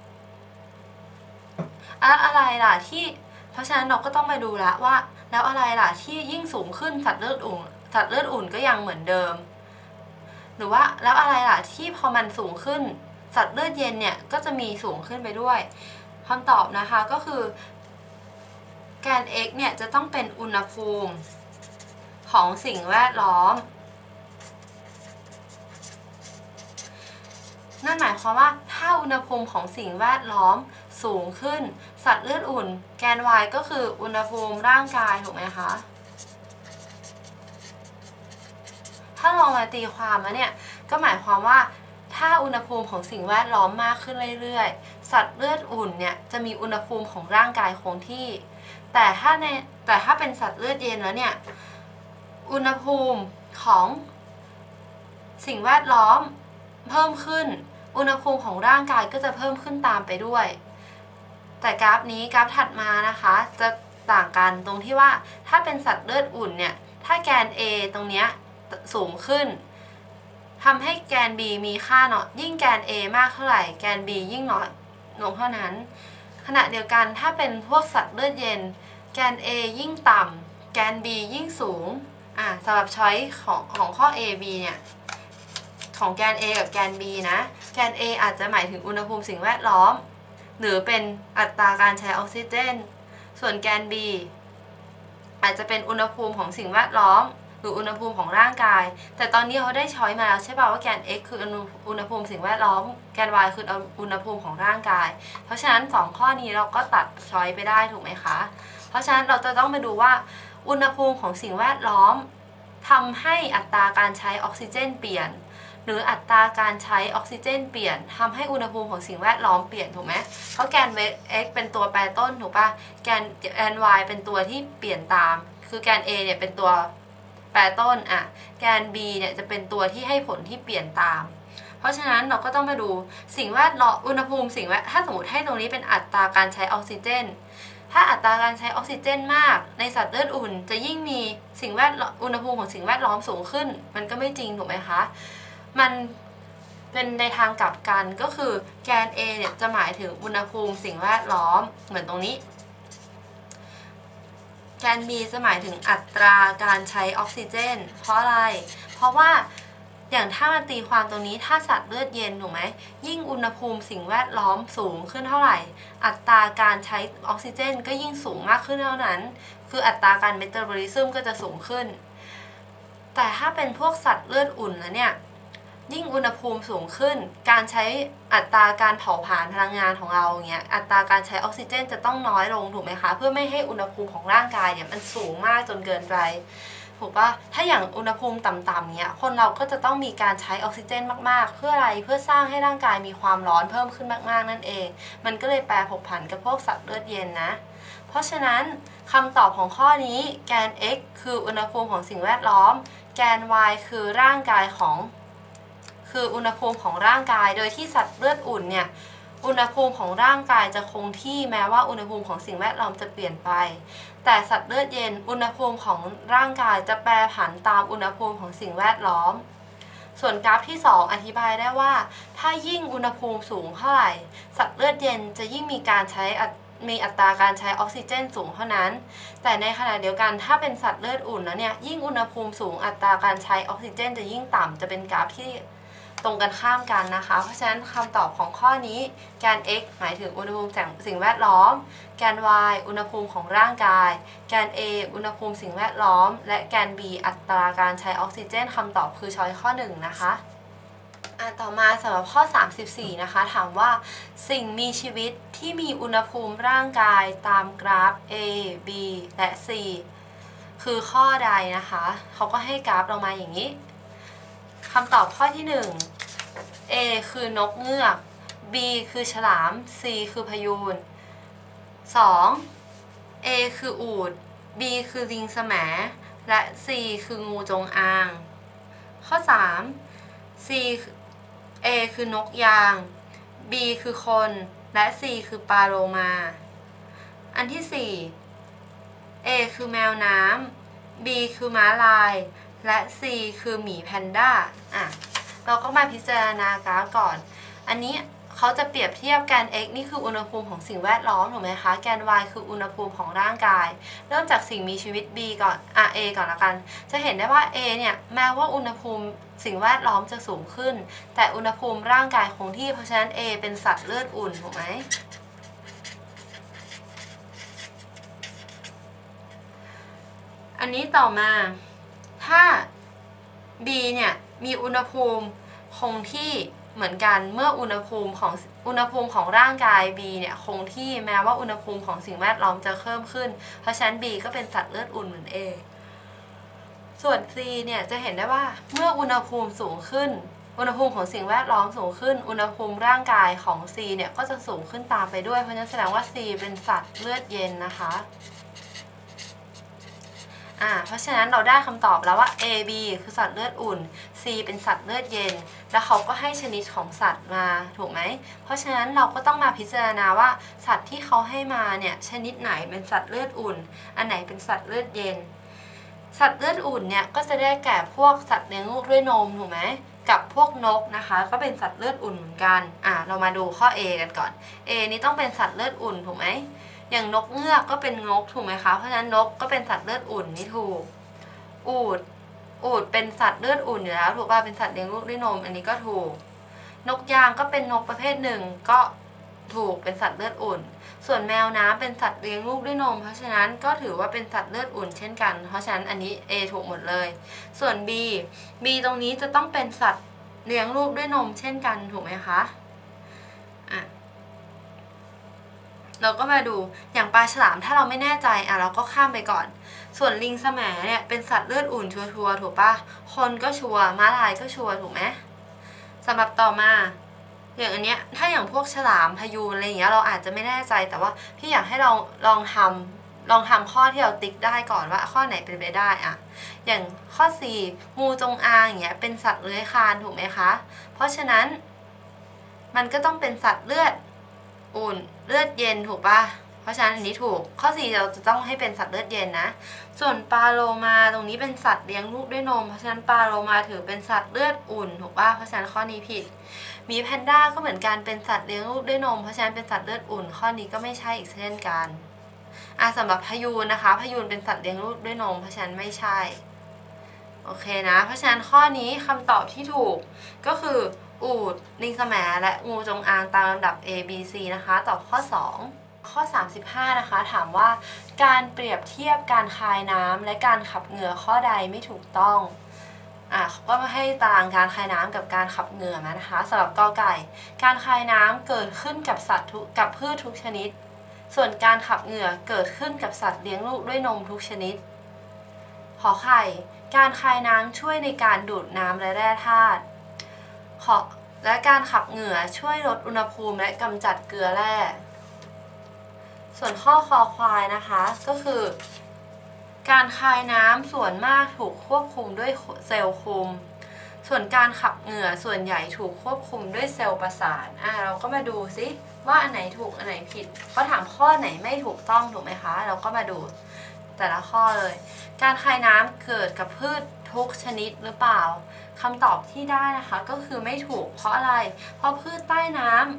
อะไรล่ะที่เพราะฉะนั้นเราก็ต้องไปดูแล้วว่าแล้วอะไรล่ะที่ยิ่งสูงขึ้นสัตว์เลือดอุ่นสัตว์เลือดอุ่นก็ยังเหมือนเดิมหรือว่าแล้วอะไรล่ะที่พอมันสูงขึ้นสัตว์เลือดเย็นเนี่ยก็จะมีสูงขึ้นไปด้วยคำตอบนะคะก็คือแกน x เนี่ยจะต้องเป็นอุณหภูมิของสิ่งแวดล้อมนั่นหมายความว่าถ้าอุณหภูมิของสิ่งแวดล้อมสูงขึ้นสัตว์เลือดอุ่นแกน y ก็คืออุณหภูมิร่างกายถูกไหมคะถ้าลองมาตีความแล้วเนี่ยก็หมายความว่าถ้าอุณหภูมิของสิ่งแวดล้อมมากขึ้นเรื่อยๆสัตว์เลือดอุ่นเนี่ยจะมีอุณหภูมิของร่างกายคงที่แต่ถ้าในแต่ถ้าเป็นสัตว์เลือดเย็นแล้วเนี่ยอุณหภูมิของสิ่งแวดล้อมเพิ่มขึ้นอุณหภูมิของร่างกายก็จะเพิ่มขึ้นตามไปด้วยแต่กราฟนี้กราฟถัดมานะคะจะต่างกันตรงที่ว่าถ้าเป็นสัตว์เลือดอุ่นเนี่ยถ้าแกน A ตรงเนี้ยสูงขึ้นทำให้แกน B มีค่าเนาะยิ่งแกน A มากเท่าไหร่แกน B ยิ่งน้อยลงเท่านั้นขณะเดียวกันถ้าเป็นพวกสัตว์เลือดเย็นแกน A ยิ่งต่ำแกน B ยิ่งสูงอ่าสำหรับช้อยของของข้อ A B เนี่ยของแกน A กับแกน B นะแกน A อาจจะหมายถึงอุณหภูมิสิ่งแวดล้อมหรือเป็นอัตราการใช้ออกซิเจนส่วนแกน B อาจจะเป็นอุณหภูมิของสิ่งแวดล้อมหรืออุณหภูมิของร่างกายแต่ตอนนี้เขาได้ช้อยมาแล้วใช่ป่าวว่าแกน x คืออุณหภูมิสิ่งแวดล้อมแกน y คืออุณหภูมิของร่างกายเพราะฉะนั้นสองข้อนี้เราก็ตัดช้อยไปได้ถูกไหมคะเพราะฉะนั้นเราจะต้องมาดูว่าอุณหภูมิของสิ่งแวดล้อมทำให้อัตราการใช้ออกซิเจนเปลี่ยนหรืออัตราการใช้ออกซิเจนเปลี่ยนทำให้อุณหภูมิของสิ่งแวดล้อมเปลี่ยนถูกไหมเพราะแกน x เป็นตัวแปรต้นถูกป่ะแกนแกน y เป็นตัวที่เปลี่ยนตามคือแกน a เนี่ยเป็นตัวแปรต้นอ่ะแกน b เนี่ยจะเป็นตัวที่ให้ผลที่เปลี่ยนตามเพราะฉะนั้นเราก็ต้องมาดูสิ่งแวดล้อมอุณหภูมิสิ่งแวดถ้าสมมติให้ตรงนี้เป็นอัตราการใช้ออกซิเจนถ้าอัตราการใช้ออกซิเจนมากในสัตว์เลือดอุ่นจะยิ่งมีสิ่งแวดอุณหภูมิของสิ่งแวดล้อมสูงขึ้นมันก็ไม่จริงถูกไหมคะมันเป็นในทางกลับกันก็คือแกน A เนี่ยจะหมายถึงอุณหภูมิสิ่งแวดล้อมเหมือนตรงนี้แกน B จะหมายถึงอัตราการใช้ออกซิเจนเพราะอะไรเพราะว่าอย่างถ้ามันตีความตรงนี้ถ้าสัตว์เลือดเย็นถูกไหมยิ่งอุณหภูมิสิ่งแวดล้อมสูงขึ้นเท่าไหร่อัตราการใช้ออกซิเจนก็ยิ่งสูงมากขึ้นเท่านั้นคืออัตราการเมตาบอลิซึมก็จะสูงขึ้นแต่ถ้าเป็นพวกสัตว์เลือดอุ่นแล้วเนี่ยยิ่งอุณหภูมิสูงขึ้นการใช้อัตราการเผาผลาญพลังงานของเราอย่างเงี้ยอัตราการใช้ออกซิเจนจะต้องน้อยลงถูกไหมคะเพื่อไม่ให้อุณหภูมิของร่างกายเนี่ยมันสูงมากจนเกินไปถูกปะถ้าอย่างอุณหภูมิต่ำๆเนี่ยคนเราก็จะต้องมีการใช้ออกซิเจนมากๆเพื่ออะไรเพื่อสร้างให้ร่างกายมีความร้อนเพิ่มขึ้นมากๆนั่นเองมันก็เลยแปรผกผันกับพวกสัตว์เลือดเย็นนะเพราะฉะนั้นคำตอบของข้อนี้แกน x คืออุณหภูมิของสิ่งแวดล้อมแกน y คือร่างกายของคืออุณหภูมิของร่างกายโดยที่สัตว์เลือดอุ่นเนี่ยอุณหภูมิของร่างกายจะคงที่แม้ว่าอุณหภูมิของสิ่งแวดล้อมจะเปลี่ยนไปแต่สัตว์เลือดเย็นอุณหภูมิของร่างกายจะแปรผันตามอุณหภูมิของสิ่งแวดล้อมส่วนกราฟที่สองอธิบายได้ว่าถ้ายิ่งอุณหภูมิสูงเท่าไหร่สัตว์เลือดเย็นจะยิ่งมีการใช้มีอัตราการใช้ออกซิเจนสูงเท่านั้นแต่ในขณะเดียวกันถ้าเป็นสัตว์เลือดอุ่นแล้วเนี่ยยิ่งอุณหภูมิสูงอัตราการใช้ออกซิเจนจะยิ่งต่ำจะเป็นกราฟที่ตรงกันข้ามกันนะคะเพราะฉะนั้นคำตอบของข้อนี้แกน x หมายถึงอุณหภูมิจากสิ่งแวดล้อมแกน y อุณหภูมิของร่างกายแกน a อุณหภูมิสิ่งแวดล้อมและแกน b อัตราการใช้ออกซิเจนคำตอบคือช้อยข้อหนึ่งนะคะอ่ะต่อมาสำหรับข้อสามสิบสี่นะคะถามว่าสิ่งมีชีวิตที่มีอุณหภูมิร่างกายตามกราฟ A B และ C คืคือข้อใดนะคะเขาก็ให้กราฟเรามาอย่างนี้คำตอบข้อที่หนึ่ง A คือนกเงือก B คือฉลาม C คือพยูน สอง A คืออูฐ B คือลิงแสมและ C คืองูจงอาง ข้อสาม C A คือนกยาง B คือคนและ C คือปลาโลมา อันที่สี่ A คือแมวน้ำ B คือม้าลายและ C คือหมีแพนด้าอ่ะเราก็มาพิจารณากราฟก่อนอันนี้เขาจะเปรียบเทียบแกน x นี่คืออุณหภูมิของสิ่งแวดล้อมถูกไหมคะแกน y คืออุณหภูมิของร่างกายเริ่มจากสิ่งมีชีวิต b ก่อนอ่ะ a ก่อนละกันจะเห็นได้ว่า a เนี่ยแม้ว่าอุณหภูมิสิ่งแวดล้อมจะสูงขึ้นแต่อุณหภูมิร่างกายคงที่เพราะฉะนั้น a เป็นสัตว์เลือดอุ่นถูกไหมอันนี้ต่อมาถ้า b เนี่ยมีอุณหภูมิคงที่เหมือนกันเมื่ออุณหภูมิของอุณหภูมิของร่างกาย B เนี่ยคงที่แม้ว่าอุณหภูมิของสิ่งแวดล้อมจะเพิ่มขึ้นเพราะฉะนั้น B ก็เป็นสัตว์เลือดอุ่นเหมือน A ส่วน C เนี่ยจะเห็นได้ว่าเมื่ออุณหภูมิสูงขึ้นอุณหภูมิของสิ่งแวดล้อมสูงขึ้นอุณหภูมิร่างกายของ C เนี่ยก็จะสูงขึ้นตามไปด้วยเพราะฉะนั้นแสดงว่า C เป็นสัตว์เลือดเย็นนะคะอ่าเพราะฉะนั้นเราได้คำตอบแล้วว่า A B คือสัตว์เลือดอุ่น C เป็นสัตว์เลือดเย็นแล้วเขาก็ให้ชนิดของสัตว์มาถูกไหมเพราะฉะนั้นเราก็ต้องมาพิจารณาว่าสัตว์ที่เขาให้มาเนี่ยชนิดไหนเป็นสัตว์เลือดอุ่นอันไหนเป็นสัตว์เลือดเย็นสัตว์เลือดอุ่นเนี่ยก็จะได้แก่พวกสัตว์เลี้ยงลูกด้วยนมถูกไหมกับพวกนกนะคะก็เป็นสัตว์เลือดอุ่นเหมือนกันอ่าเรามาดูข้อ A กันก่อน A นี้ต้องเป็นสัตว์เลือดอุ่นถูกไหมอย่างนกเงือกก็เป็นนกถูกไหมคะเพราะฉะนั้นนกก็เป็นสัตว์เลือดอุ่นนี่ถูกอูฐอูฐเป็นสัตว์เลือดอุ่นอยู่แล้วถูกป่ะเป็นสัตว์เลี้ยงลูกด้วยนมอันนี้ก็ถูกนกยางก็เป็นนกประเภทหนึ่งก็ถูกเป็นสัตว์เลือดอุ่นส่วนแมวน้ำเป็นสัตว์เลี้ยงลูกด้วยนมเพราะฉะนั้นก็ถือว่าเป็นสัตว์เลือดอุ่นเช่นกันเพราะฉะนั้นอันนี้ A ถูกหมดเลยส่วน B B ตรงนี้จะต้องเป็นสัตว์เลี้ยงลูกด้วยนมเช่นกันถูกไหมคะอ่ะเราก็มาดูอย่างปลาฉลามถ้าเราไม่แน่ใจอ่ะเราก็ข้ามไปก่อนส่วนลิงแสมเนี่ยเป็นสัตว์เลือดอุ่นชัวร์ๆถูกปะคนก็ชัวร์ม้าลายก็ชัวร์ถูกไหมสำหรับต่อมาอย่างอันเนี้ยถ้าอย่างพวกฉลามพยูนอะไรอย่างเงี้ยเราอาจจะไม่แน่ใจแต่ว่าพี่อยากให้เราลองทำลองทำข้อที่เราติ๊กได้ก่อนว่าข้อไหนเป็นไปได้อ่ะอย่างข้อสี่งูจงอางอย่างเงี้ยเป็นสัตว์เลื้อยคลานถูกไหมคะเพราะฉะนั้นมันก็ต้องเป็นสัตว์เลือดอุ่นเลือดเย็นถูกป่ะเพราะฉะนั้นอันนี้ถูกข้อสี่เราจะต้องให้เป็นสัตว์เลือดเย็นนะส่วนปลาโลมาตรงนี้เป็นสัตว์เลี้ยงลูกด้วยนมเพราะฉะนั้นปลาโลมาถือเป็นสัตว์เลือดอุ่นถูกป่ะเพราะฉะนั้นข้อนี้ผิดหมีแพนด้าก็เหมือนกันเป็นสัตว์เลี้ยงลูกด้วยนมเพราะฉะนั้นเป็นสัตว์เลือดอุ่นข้อนี้ก็ไม่ใช่อีกเช่นกันอ่ะสำหรับพยูนนะคะพยูนเป็นสัตว์เลี้ยงลูกด้วยนมเพราะฉะนั้นไม่ใช่โอเคนะเพราะฉะนั้นข้อนี้คำตอบที่ถูกก็คืออูฐลิงแสมและงูจงอางตามลำดับ A B C นะคะตอบข้อสองข้อสามสิบห้านะคะถามว่าการเปรียบเทียบการคายน้ำและการขับเหงื่อข้อใดไม่ถูกต้องอ่ะเขาก็มาให้ตารางการคายน้ำกับการขับเหงื่อมานะคะสำหรับกอไก่การคายน้ำเกิดขึ้นกับสัตว์กับพืชทุกชนิดส่วนการขับเหงื่อเกิดขึ้นกับสัตว์เลี้ยงลูกด้วยนมทุกชนิดขอไข่การคายน้ำช่วยในการดูดน้ำและแร่ธาตุขอและการขับเหงื่อช่วยลดอุณหภูมิและกำจัดเกลือแร่ส่วนข้อคอควายนะคะก็คือการคายน้ำส่วนมากถูกควบคุมด้วยเซลล์คุมส่วนการขับเหงื่อส่วนใหญ่ถูกควบคุมด้วยเซลล์ประสาทอ่ะเราก็มาดูซิว่าอันไหนถูกอันไหนผิดเขาถามข้อไหนไม่ถูกต้องถูกไหมคะเราก็มาดูแต่ละข้อเลยการคายน้ำเกิดกับพืชทุกชนิดหรือเปล่าคำตอบที่ได้นะคะก็คือไม่ถูกเพราะอะไรเพราะพืชใต้น้ำ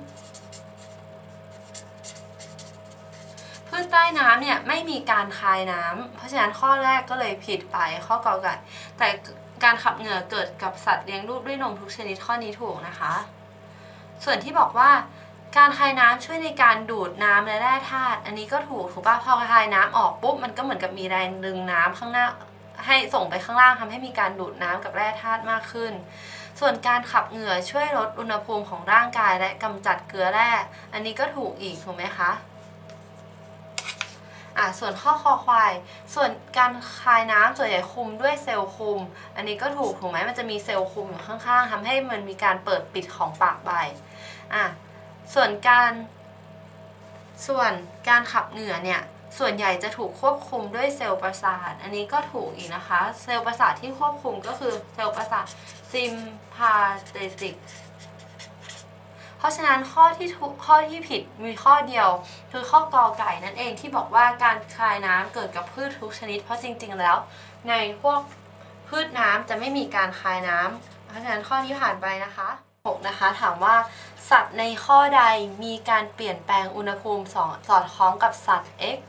พืชใต้น้ำเนี่ยไม่มีการคายน้ำเพราะฉะนั้นข้อแรกก็เลยผิดไปข้อกอไก่แต่การขับเหงื่อเกิดกับสัตว์เลี้ยงลูกด้วยนมทุกชนิดข้อนี้ถูกนะคะส่วนที่บอกว่าการคายน้ำช่วยในการดูดน้ำและแร่ธาตุอันนี้ก็ถูกถูกป่ะพอคายน้ำออกปุ๊บมันก็เหมือนกับมีแรงดึงน้ำข้างหน้าให้ส่งไปข้างล่างทำให้มีการดูดน้ำกับแร่ธาตุมากขึ้นส่วนการขับเหงื่อช่วยลดอุณหภูมิของร่างกายและกำจัดเกลือแร่อันนี้ก็ถูกอีกถูกไหมคะอ่ะส่วนข้อคอควายส่วนการคายน้ำส่วนใหญ่คุมด้วยเซลล์คุมอันนี้ก็ถูกถูกไหมมันจะมีเซลล์คุมอยู่ข้างๆทำให้มันมีการเปิดปิดของปากใบอ่ะส่วนการส่วนการขับเหงื่อเนี่ยส่วนใหญ่จะถูกควบคุมด้วยเซลล์ประสาทอันนี้ก็ถูกอีกนะคะเซลล์ประสาทที่ควบคุมก็คือเซลล์ประสาทซิมพาเทติกเพราะฉะนั้นข้อที่ข้อที่ผิดมีข้อเดียวคือข้อกอไก่นั่นเองที่บอกว่าการคายน้ำเกิดกับพืชทุกชนิดเพราะจริงๆแล้วในพวกพืชน้ำจะไม่มีการคายน้ำเพราะฉะนั้นข้อนี้ผ่านไปนะคะหกนะคะถามว่าสัตว์ในข้อใดมีการเปลี่ยนแปลงอุณหภูมิสอดคล้องกับสัตว์ x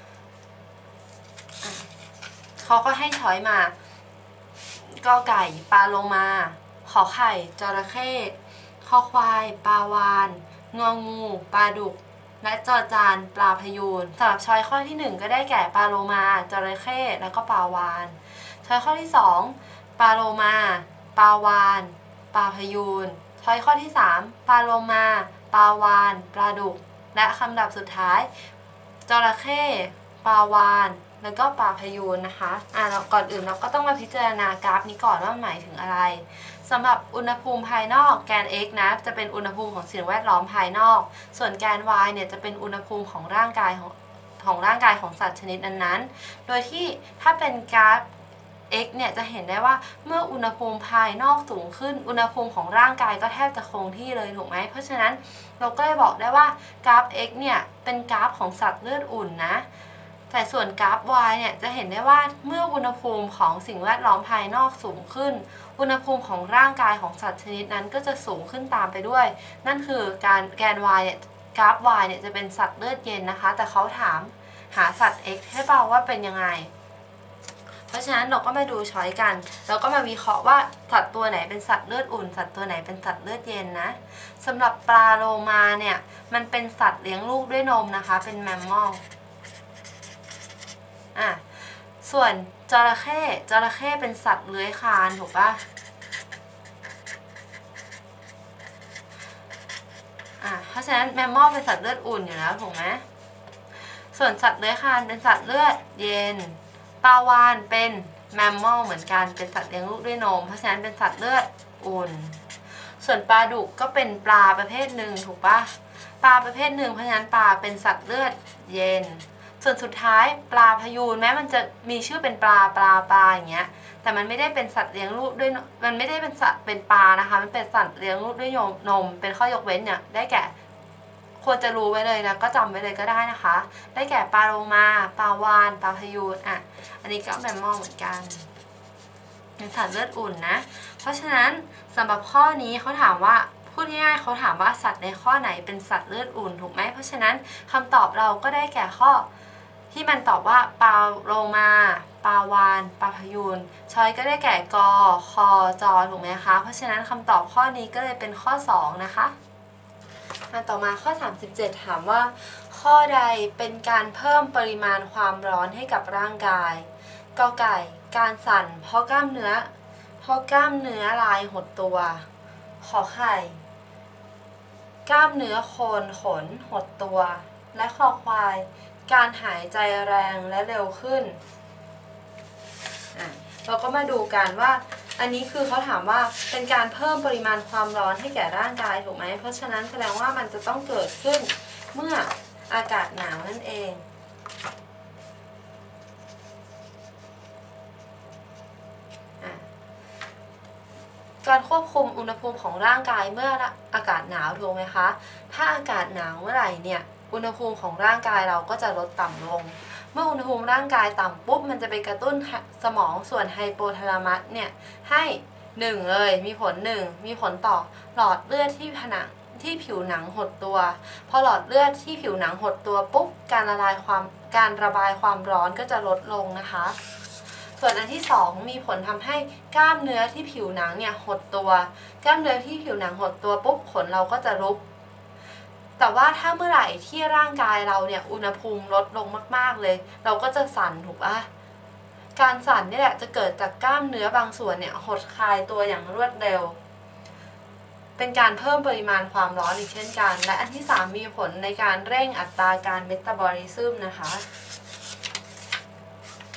เขาก็ให้ช้อยมากอไก่ปลาโลมาขอไข่จระเข้คอควายปลาวาฬงองูปลาดุกและจอจานปลาพยูนสำหรับช้อยข้อที่หนึ่งก็ได้แก่ปลาโลมาจระเข้แล้วก็ปลาวาฬช้อยข้อที่สองปลาโลมาปลาวาฬปลาพยูนช้อยข้อที่สามปลาโลมาปลาวาฬปลาดุกและคำดับสุดท้ายจระเข้ปลาวาฬแล้วก็ปลาพยูนนะคะอ่ะก่อนอื่นเราก็ต้องมาพิจารณากราฟนี้ก่อนว่าหมายถึงอะไรสำหรับอุณหภูมิภายนอกแกน x นะจะเป็นอุณหภูมิของสิ่งแวดล้อมภายนอกส่วนแกน y เนี่ยจะเป็นอุณหภูมิของร่างกายของของร่างกายของสัตว์ชนิดนั้นๆโดยที่ถ้าเป็นกราฟ x เนี่ยจะเห็นได้ว่าเมื่ออุณหภูมิภายนอกสูงขึ้นอุณหภูมิของร่างกายก็แทบจะคงที่เลยถูกไหมเพราะฉะนั้นเราก็เลยบอกได้ว่ากราฟ x เนี่ยเป็นกราฟของสัตว์เลือดอุ่นนะแต่ส่วนกราฟ y เนี่ยจะเห็นได้ว่าเมื่ออุณหภูมิของสิ่งแวดล้อมภายนอกสูงขึ้นอุณหภูมิของร่างกายของสัตว์ชนิดนั้นก็จะสูงขึ้นตามไปด้วยนั่นคือการแกน y เนี่ยกราฟ y เนี่ยจะเป็นสัตว์เลือดเย็นนะคะแต่เขาถามหาสัตว์ x ให้เปล่าว่าเป็นยังไงเพราะฉะนั้นเราก็มาดูช้อยกันเราก็มาวิเคราะห์ว่าสัตว์ตัวไหนเป็นสัตว์เลือดอุ่นสัตว์ตัวไหนเป็นสัตว์เลือดเย็นนะสำหรับปลาโลมาเนี่ยมันเป็นสัตว์เลี้ยงลูกด้วยนมนะคะเป็นแมมมอลอ่ะส่วนจระเข้จระเข้เป็นสัตว์เลื้อยคลานถูกปะอ่ะเพราะฉะนั้นแมมมอลเป็นสัตว์เลือดอุ่นอยู่แล้วถูกไหมส่วนสัตว์เลื้อยคลานเป็นสัตว์เลือดเย็นปลาวาฬเป็นแมมมอลเหมือนกันเป็นสัตว์เลี้ยงลูกด้วยนมเพราะฉะนั้นเป็นสัตว์เลือดอุ่นส่วนปลาดุกก็เป็นปลาประเภทหนึ่งถูกปะปลาประเภทหนึ่งเพราะฉะนั้นปลาเป็นสัตว์เลือดเย็นส่วนสุดท้ายปลาพยูนแม้มันจะมีชื่อเป็นปลาปลาปลาอย่างเงี้ยแต่มันไม่ได้เป็นสัตว์เลี้ยงลูกด้วยมันไม่ได้เป็นสัตว์เป็นปลานะคะมันเป็นสัตว์เลี้ยงลูกด้วยนมเป็นข้อยกเว้นเนี่ยได้แก่ควรจะรู้ไว้เลยนะก็จำไว้เลยก็ได้นะคะได้แก่ปลาโลมาปลาวาฬปลาพยูนอ่ะอันนี้ก็แมมมอลเหมือนกันเป็นสัตว์เลือดอุ่นนะเพราะฉะนั้นสำหรับข้อนี้เขาถามว่าพูดง่ายๆเขาถามว่าสัตว์ในข้อไหนเป็นสัตว์เลือดอุ่นถูกไหมเพราะฉะนั้นคำตอบเราก็ได้แก่ข้อที่มันตอบว่าปลาโลมาปลาวาฬปลาพยูนช้อยก็ได้แก่กอคอจอถูกไหมคะเพราะฉะนั้นคำตอบข้อนี้ก็เลยเป็นข้อสองนะคะมาต่อมาข้อสามสิบเจ็ดถามว่าข้อใดเป็นการเพิ่มปริมาณความร้อนให้กับร่างกายกอไก่การสั่นเพราะกล้ามเนื้อเพราะกล้ามเนื้อลายหดตัวขอไข่กล้ามเนื้อโคนขนหดตัวและคอควายการหายใจแรงและเร็วขึ้นอ่ะเราก็มาดูกันว่าอันนี้คือเขาถามว่าเป็นการเพิ่มปริมาณความร้อนให้แก่ร่างกายถูกไหมเพราะฉะนั้นแสดงว่ามันจะต้องเกิดขึ้นเมื่ออากาศหนาวนั่นเองการควบคุมอุณหภูมิของร่างกายเมื่ออากาศหนาวถูกไหมคะถ้าอากาศหนาวเมื่อไหร่เนี่ยอุณหภูมิของร่างกายเราก็จะลดต่ำลงเมื่ออุณหภูมิร่างกายต่ำปุ๊บมันจะไปกระตุ้นสมองส่วนไฮโปทาลามัสเนี่ยให้หนึ่งเลยมีผลหนึ่งมีผลต่อหลอดเลือดที่ผนังที่ผิวหนังหดตัวพอหลอดเลือดที่ผิวหนังหดตัวปุ๊บการละลายความการระบายความร้อนก็จะลดลงนะคะส่วนอันที่สองมีผลทำให้กล้ามเนื้อที่ผิวหนังเนี่ยหดตัวกล้ามเนื้อที่ผิวหนังหดตัวปุ๊บขนเราก็จะลุกแต่ว่าถ้าเมื่อไหร่ที่ร่างกายเราเนี่ยอุณหภูมิลดลงมากๆเลยเราก็จะสั่นถูกปะการสั่นนี่แหละจะเกิดจากกล้ามเนื้อบางส่วนเนี่ยหดคลายตัวอย่างรวดเร็วเป็นการเพิ่มปริมาณความร้อนอีกเช่นกันและอันที่สามมีผลในการเร่งอัตราการเมตาบอลิซึมนะคะ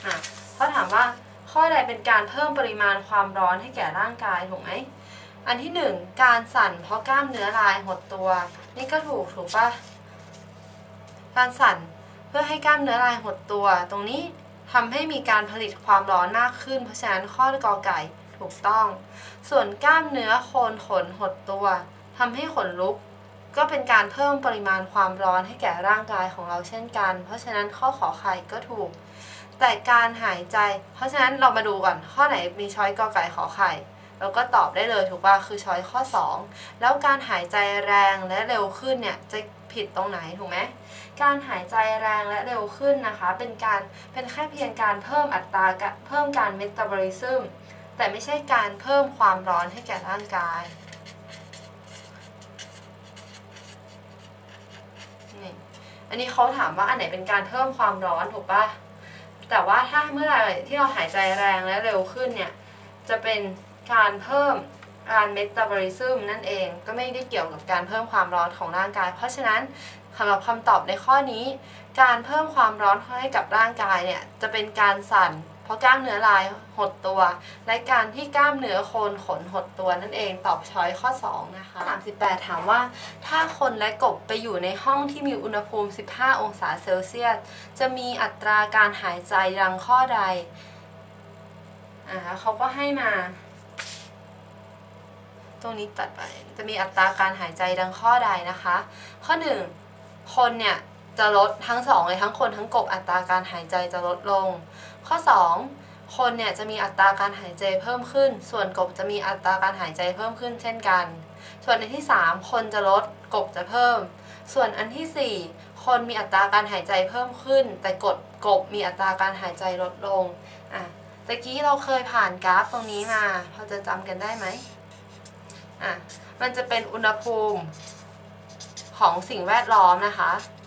อ่ะเขาถามว่าข้อใดเป็นการเพิ่มปริมาณความร้อนให้แก่ร่างกายถูกไหมอันที่หนึ่งการสั่นเพราะกล้ามเนื้อลายหดตัวนี่ก็ถูกถูกปะการสั่นเพื่อให้กล้ามเนื้อลายหดตัวตรงนี้ทำให้มีการผลิตความร้อนมากขึ้นเพราะฉะนั้นข้อกอไก่ถูกต้องส่วนกล้ามเนื้อโคนขนหดตัวทำให้ขนลุกก็เป็นการเพิ่มปริมาณความร้อนให้แก่ร่างกายของเราเช่นกันเพราะฉะนั้นข้อขอไข่ก็ถูกแต่การหายใจเพราะฉะนั้นเรามาดูก่อนข้อไหนมีช้อยกอไก่ขอไข่เราก็ตอบได้เลยถูกป่ะคือช้อยข้อสองแล้วการหายใจแรงและเร็วขึ้นเนี่ยจะผิดตรงไหนถูกไหมการหายใจแรงและเร็วขึ้นนะคะเป็นการเป็นแค่เพียงการเพิ่มอัตราเพิ่มการเมตาบอลิซึมแต่ไม่ใช่การเพิ่มความร้อนให้แก่ร่างกายนี่อันนี้เขาถามว่าอันไหนเป็นการเพิ่มความร้อนถูกป่ะแต่ว่าถ้าเมื่อไหร่ที่เราหายใจแรงและเร็วขึ้นเนี่ยจะเป็นการเพิ่มการเมตาบอลิซึมนั่นเองก็ไม่ได้เกี่ยวกับการเพิ่มความร้อนของร่างกายเพราะฉะนั้นสำหรับคำตอบในข้อนี้การเพิ่มความร้อนให้กับร่างกายเนี่ยจะเป็นการสั่นเพราะกล้ามเนื้อลายหดตัวและการที่กล้ามเนื้อโคนขนหดตัวนั่นเองตอบช้อยข้อสองนะคะสามสิบแปดถามว่าถ้าคนและกบไปอยู่ในห้องที่มีอุณหภูมิสิบห้าองศาเซลเซียสจะมีอัตราการหายใจดังข้อใดอ่าเขาก็ให้มาตรงนี้ตัดไปจะมีอัตราการหายใจดังข้อใดนะคะข้อหนึ่งคนเนี่ยจะลดทั้งสองเลยทั้งคนทั้งกบอัตราการหายใจจะลดลงข้อสองคนเนี่ยจะมีอัตราการหายใจเพิ่มขึ้นส่วนกบจะมีอัตราการหายใจเพิ่มขึ้นเช่นกันส่วนอันที่สามคนจะลดกบจะเพิ่มส่วนอันที่สี่คนมีอัตราการหายใจเพิ่มขึ้นแต่กบกบมีอัตราการหายใจลดลงอ่ะตะกี้เราเคยผ่านกราฟตรงนี้มาพอจะจำกันได้ไหมอ่ะมันจะเป็นอุณหภูมิของสิ่งแวดล้อมนะคะ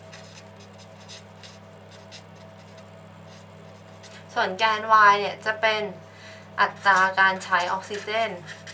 ส่วนแกน y เนี่ยจะเป็นอัตราการใช้ออกซิเจน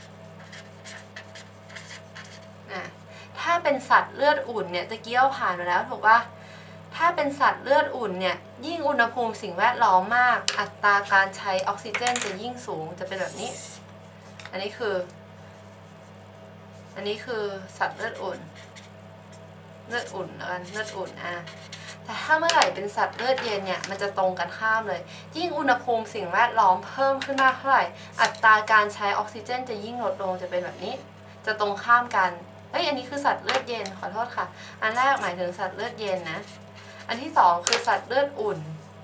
อ่ะถ้าเป็นสัตว์เลือดอุ่นเนี่ยตะกี้เราผ่านมาแล้วถูกป่ะถ้าเป็นสัตว์เลือดอุ่นเนี่ยยิ่งอุณหภูมิสิ่งแวดล้อมมากอัตราการใช้ออกซิเจนจะยิ่งสูงจะเป็นแบบนี้อันนี้คืออันนี้คือสัตว์เลือดอุ่นเลือดอุ่นกันเลือดอุ่นอ่ะแต่ถ้าเมื่อไหร่เป็นสัตว์เลือดเย็นเนี่ยมันจะตรงกันข้ามเลยยิ่งอุณหภูมิสิ่งแวดล้อมเพิ่มขึ้นมากเท่าไหร่อัตราการใช้ออกซิเจนจะยิ่งลดลงจะเป็นแบบนี้จะตรงข้ามกันเอ้ยอันนี้คือสัตว์เลือดเย็นขอโทษค่ะอันแรกหมายถึงสัตว์เลือดเย็นนะอันที่สองคือสัตว์เลือดอุ่น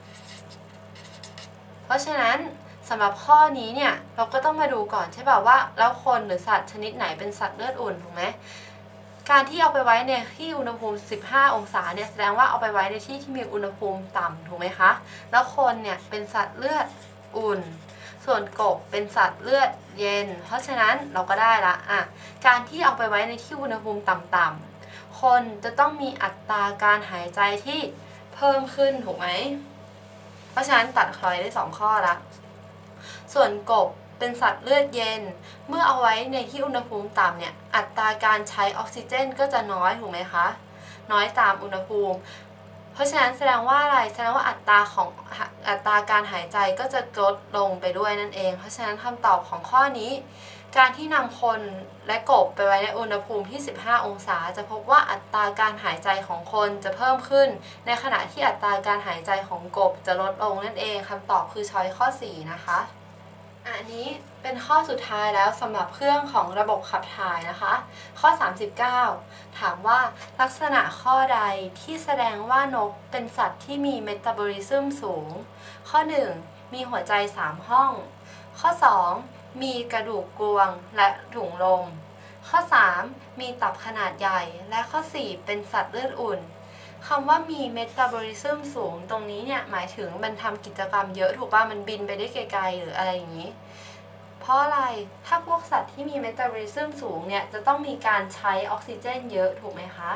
เพราะฉะนั้นสำหรับข้อนี้เนี่ยเราก็ต้องมาดูก่อนใช่ป่ะว่าแล้วคนหรือสัตว์ชนิดไหนเป็นสัตว์เลือดอุ่นถูกไหมการที่เอาไปไว้ในที่อุณหภูมิสิบห้าองศาเนี่ยแสดงว่าเอาไปไว้ในที่ที่มีอุณหภูมิต่ำถูกไหมคะแล้วคนเนี่ยเป็นสัตว์เลือดอุ่นส่วนกบเป็นสัตว์เลือดเย็นเพราะฉะนั้นเราก็ได้ละอ่ะการที่เอาไปไว้ในที่อุณหภูมิต่ำๆคนจะต้องมีอัตราการหายใจที่เพิ่มขึ้นถูกไหมเพราะฉะนั้นตัดคลอยได้สองข้อละส่วนกบเป็นสัตว์เลือดเย็นเมื่อเอาไว้ในที่อุณหภูมิต่ำเนี่ยอัตราการใช้ออกซิเจนก็จะน้อยถูกไหมคะน้อยตามอุณหภูมิเพราะฉะนั้นแสดงว่าอะไรแสดงว่าอัตราของอัตราการหายใจก็จะลดลงไปด้วยนั่นเองเพราะฉะนั้นคำตอบของข้อนี้การที่นำคนและกบไปไว้ในอุณหภูมิที่สิบห้าองศาจะพบว่าอัตราการหายใจของคนจะเพิ่มขึ้นในขณะที่อัตราการหายใจของกบจะลดลงนั่นเองคำตอบคือช้อยข้อสี่นะคะอันนี้เป็นข้อสุดท้ายแล้วสำหรับเครื่องของระบบขับถ่ายนะคะข้อสามสิบเก้าถามว่าลักษณะข้อใดที่แสดงว่านกเป็นสัตว์ที่มีเมตาบอลิซึมสูงข้อหนึ่งมีหัวใจสามห้องข้อสองมีกระดูกกรวงและถุงลมข้อสามมีตับขนาดใหญ่และข้อสี่เป็นสัตว์เลือดอุ่นคำว่ามีเมตาบอลิซึมสูงตรงนี้เนี่ยหมายถึงมันทำกิจกรรมเยอะถูกป่ะมันบินไปได้ไกลๆหรืออะไรอย่างนี้เพราะอะไรถ้าพวกสัตว์ที่มีเมตาบอลิซึมสูงเนี่ยจะต้องมีการใช้ออกซิเจนเยอะถูกไหมคะ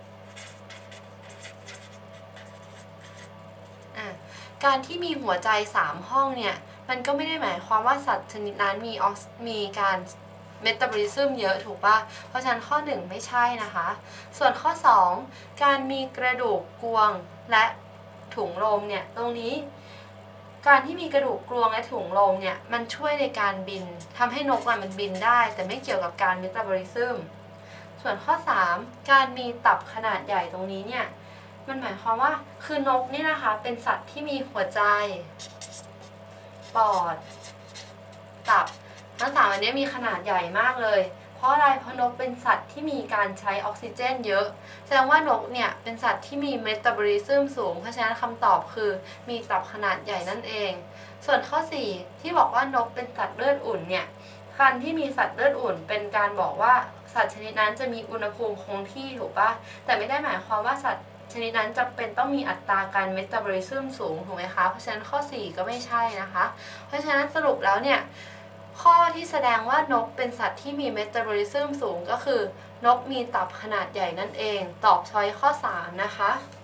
อ่ะการที่มีหัวใจสามห้องเนี่ยมันก็ไม่ได้หมายความว่าสัตว์ชนิดนั้นมีออกมีการเมตาบอลิซึมเยอะถูกป่ะเพราะฉะนั้นข้อหนึ่งไม่ใช่นะคะส่วนข้อสองการมีกระดูกกรวงและถุงลมเนี่ยตรงนี้การที่มีกระดูกกรวงและถุงลมเนี่ยมันช่วยในการบินทำให้นกมันบินได้แต่ไม่เกี่ยวกับการเมตาบอลิซึมส่วนข้อสามการมีตับขนาดใหญ่ตรงนี้เนี่ยมันหมายความว่าคือนกนี่นะคะเป็นสัตว์ที่มีหัวใจปอดตับทั้งสามอันนี้มีขนาดใหญ่มากเลยเพราะอะไรเพราะนกเป็นสัตว์ที่มีการใช้ออกซิเจนเยอะแสดงว่านกเนี่ยเป็นสัตว์ที่มีเมตาบอลิซึมสูงเพราะฉะนั้นคำตอบคือมีตับขนาดใหญ่นั่นเองส่วนข้อสี่ที่บอกว่านกเป็นสัตว์เลือดอุ่นเนี่ยการที่มีสัตว์เลือดอุ่นเป็นการบอกว่าสัตว์ชนิดนั้นจะมีอุณหภูมิคงที่ถูกปะแต่ไม่ได้หมายความว่าสัตว์ชนิดนั้นจะเป็นต้องมีอัตราการเมตาบอลิซึมสูงถูกไหมคะเพราะฉะนั้นข้อสี่ก็ไม่ใช่นะคะเพราะฉะนั้นสรุปแล้วเนี่ยข้อที่แสดงว่านกเป็นสัตว์ที่มีเมตาบอลิซึมสูงก็คือนกมีตับขนาดใหญ่นั่นเองตอบช้อยข้อสามนะคะ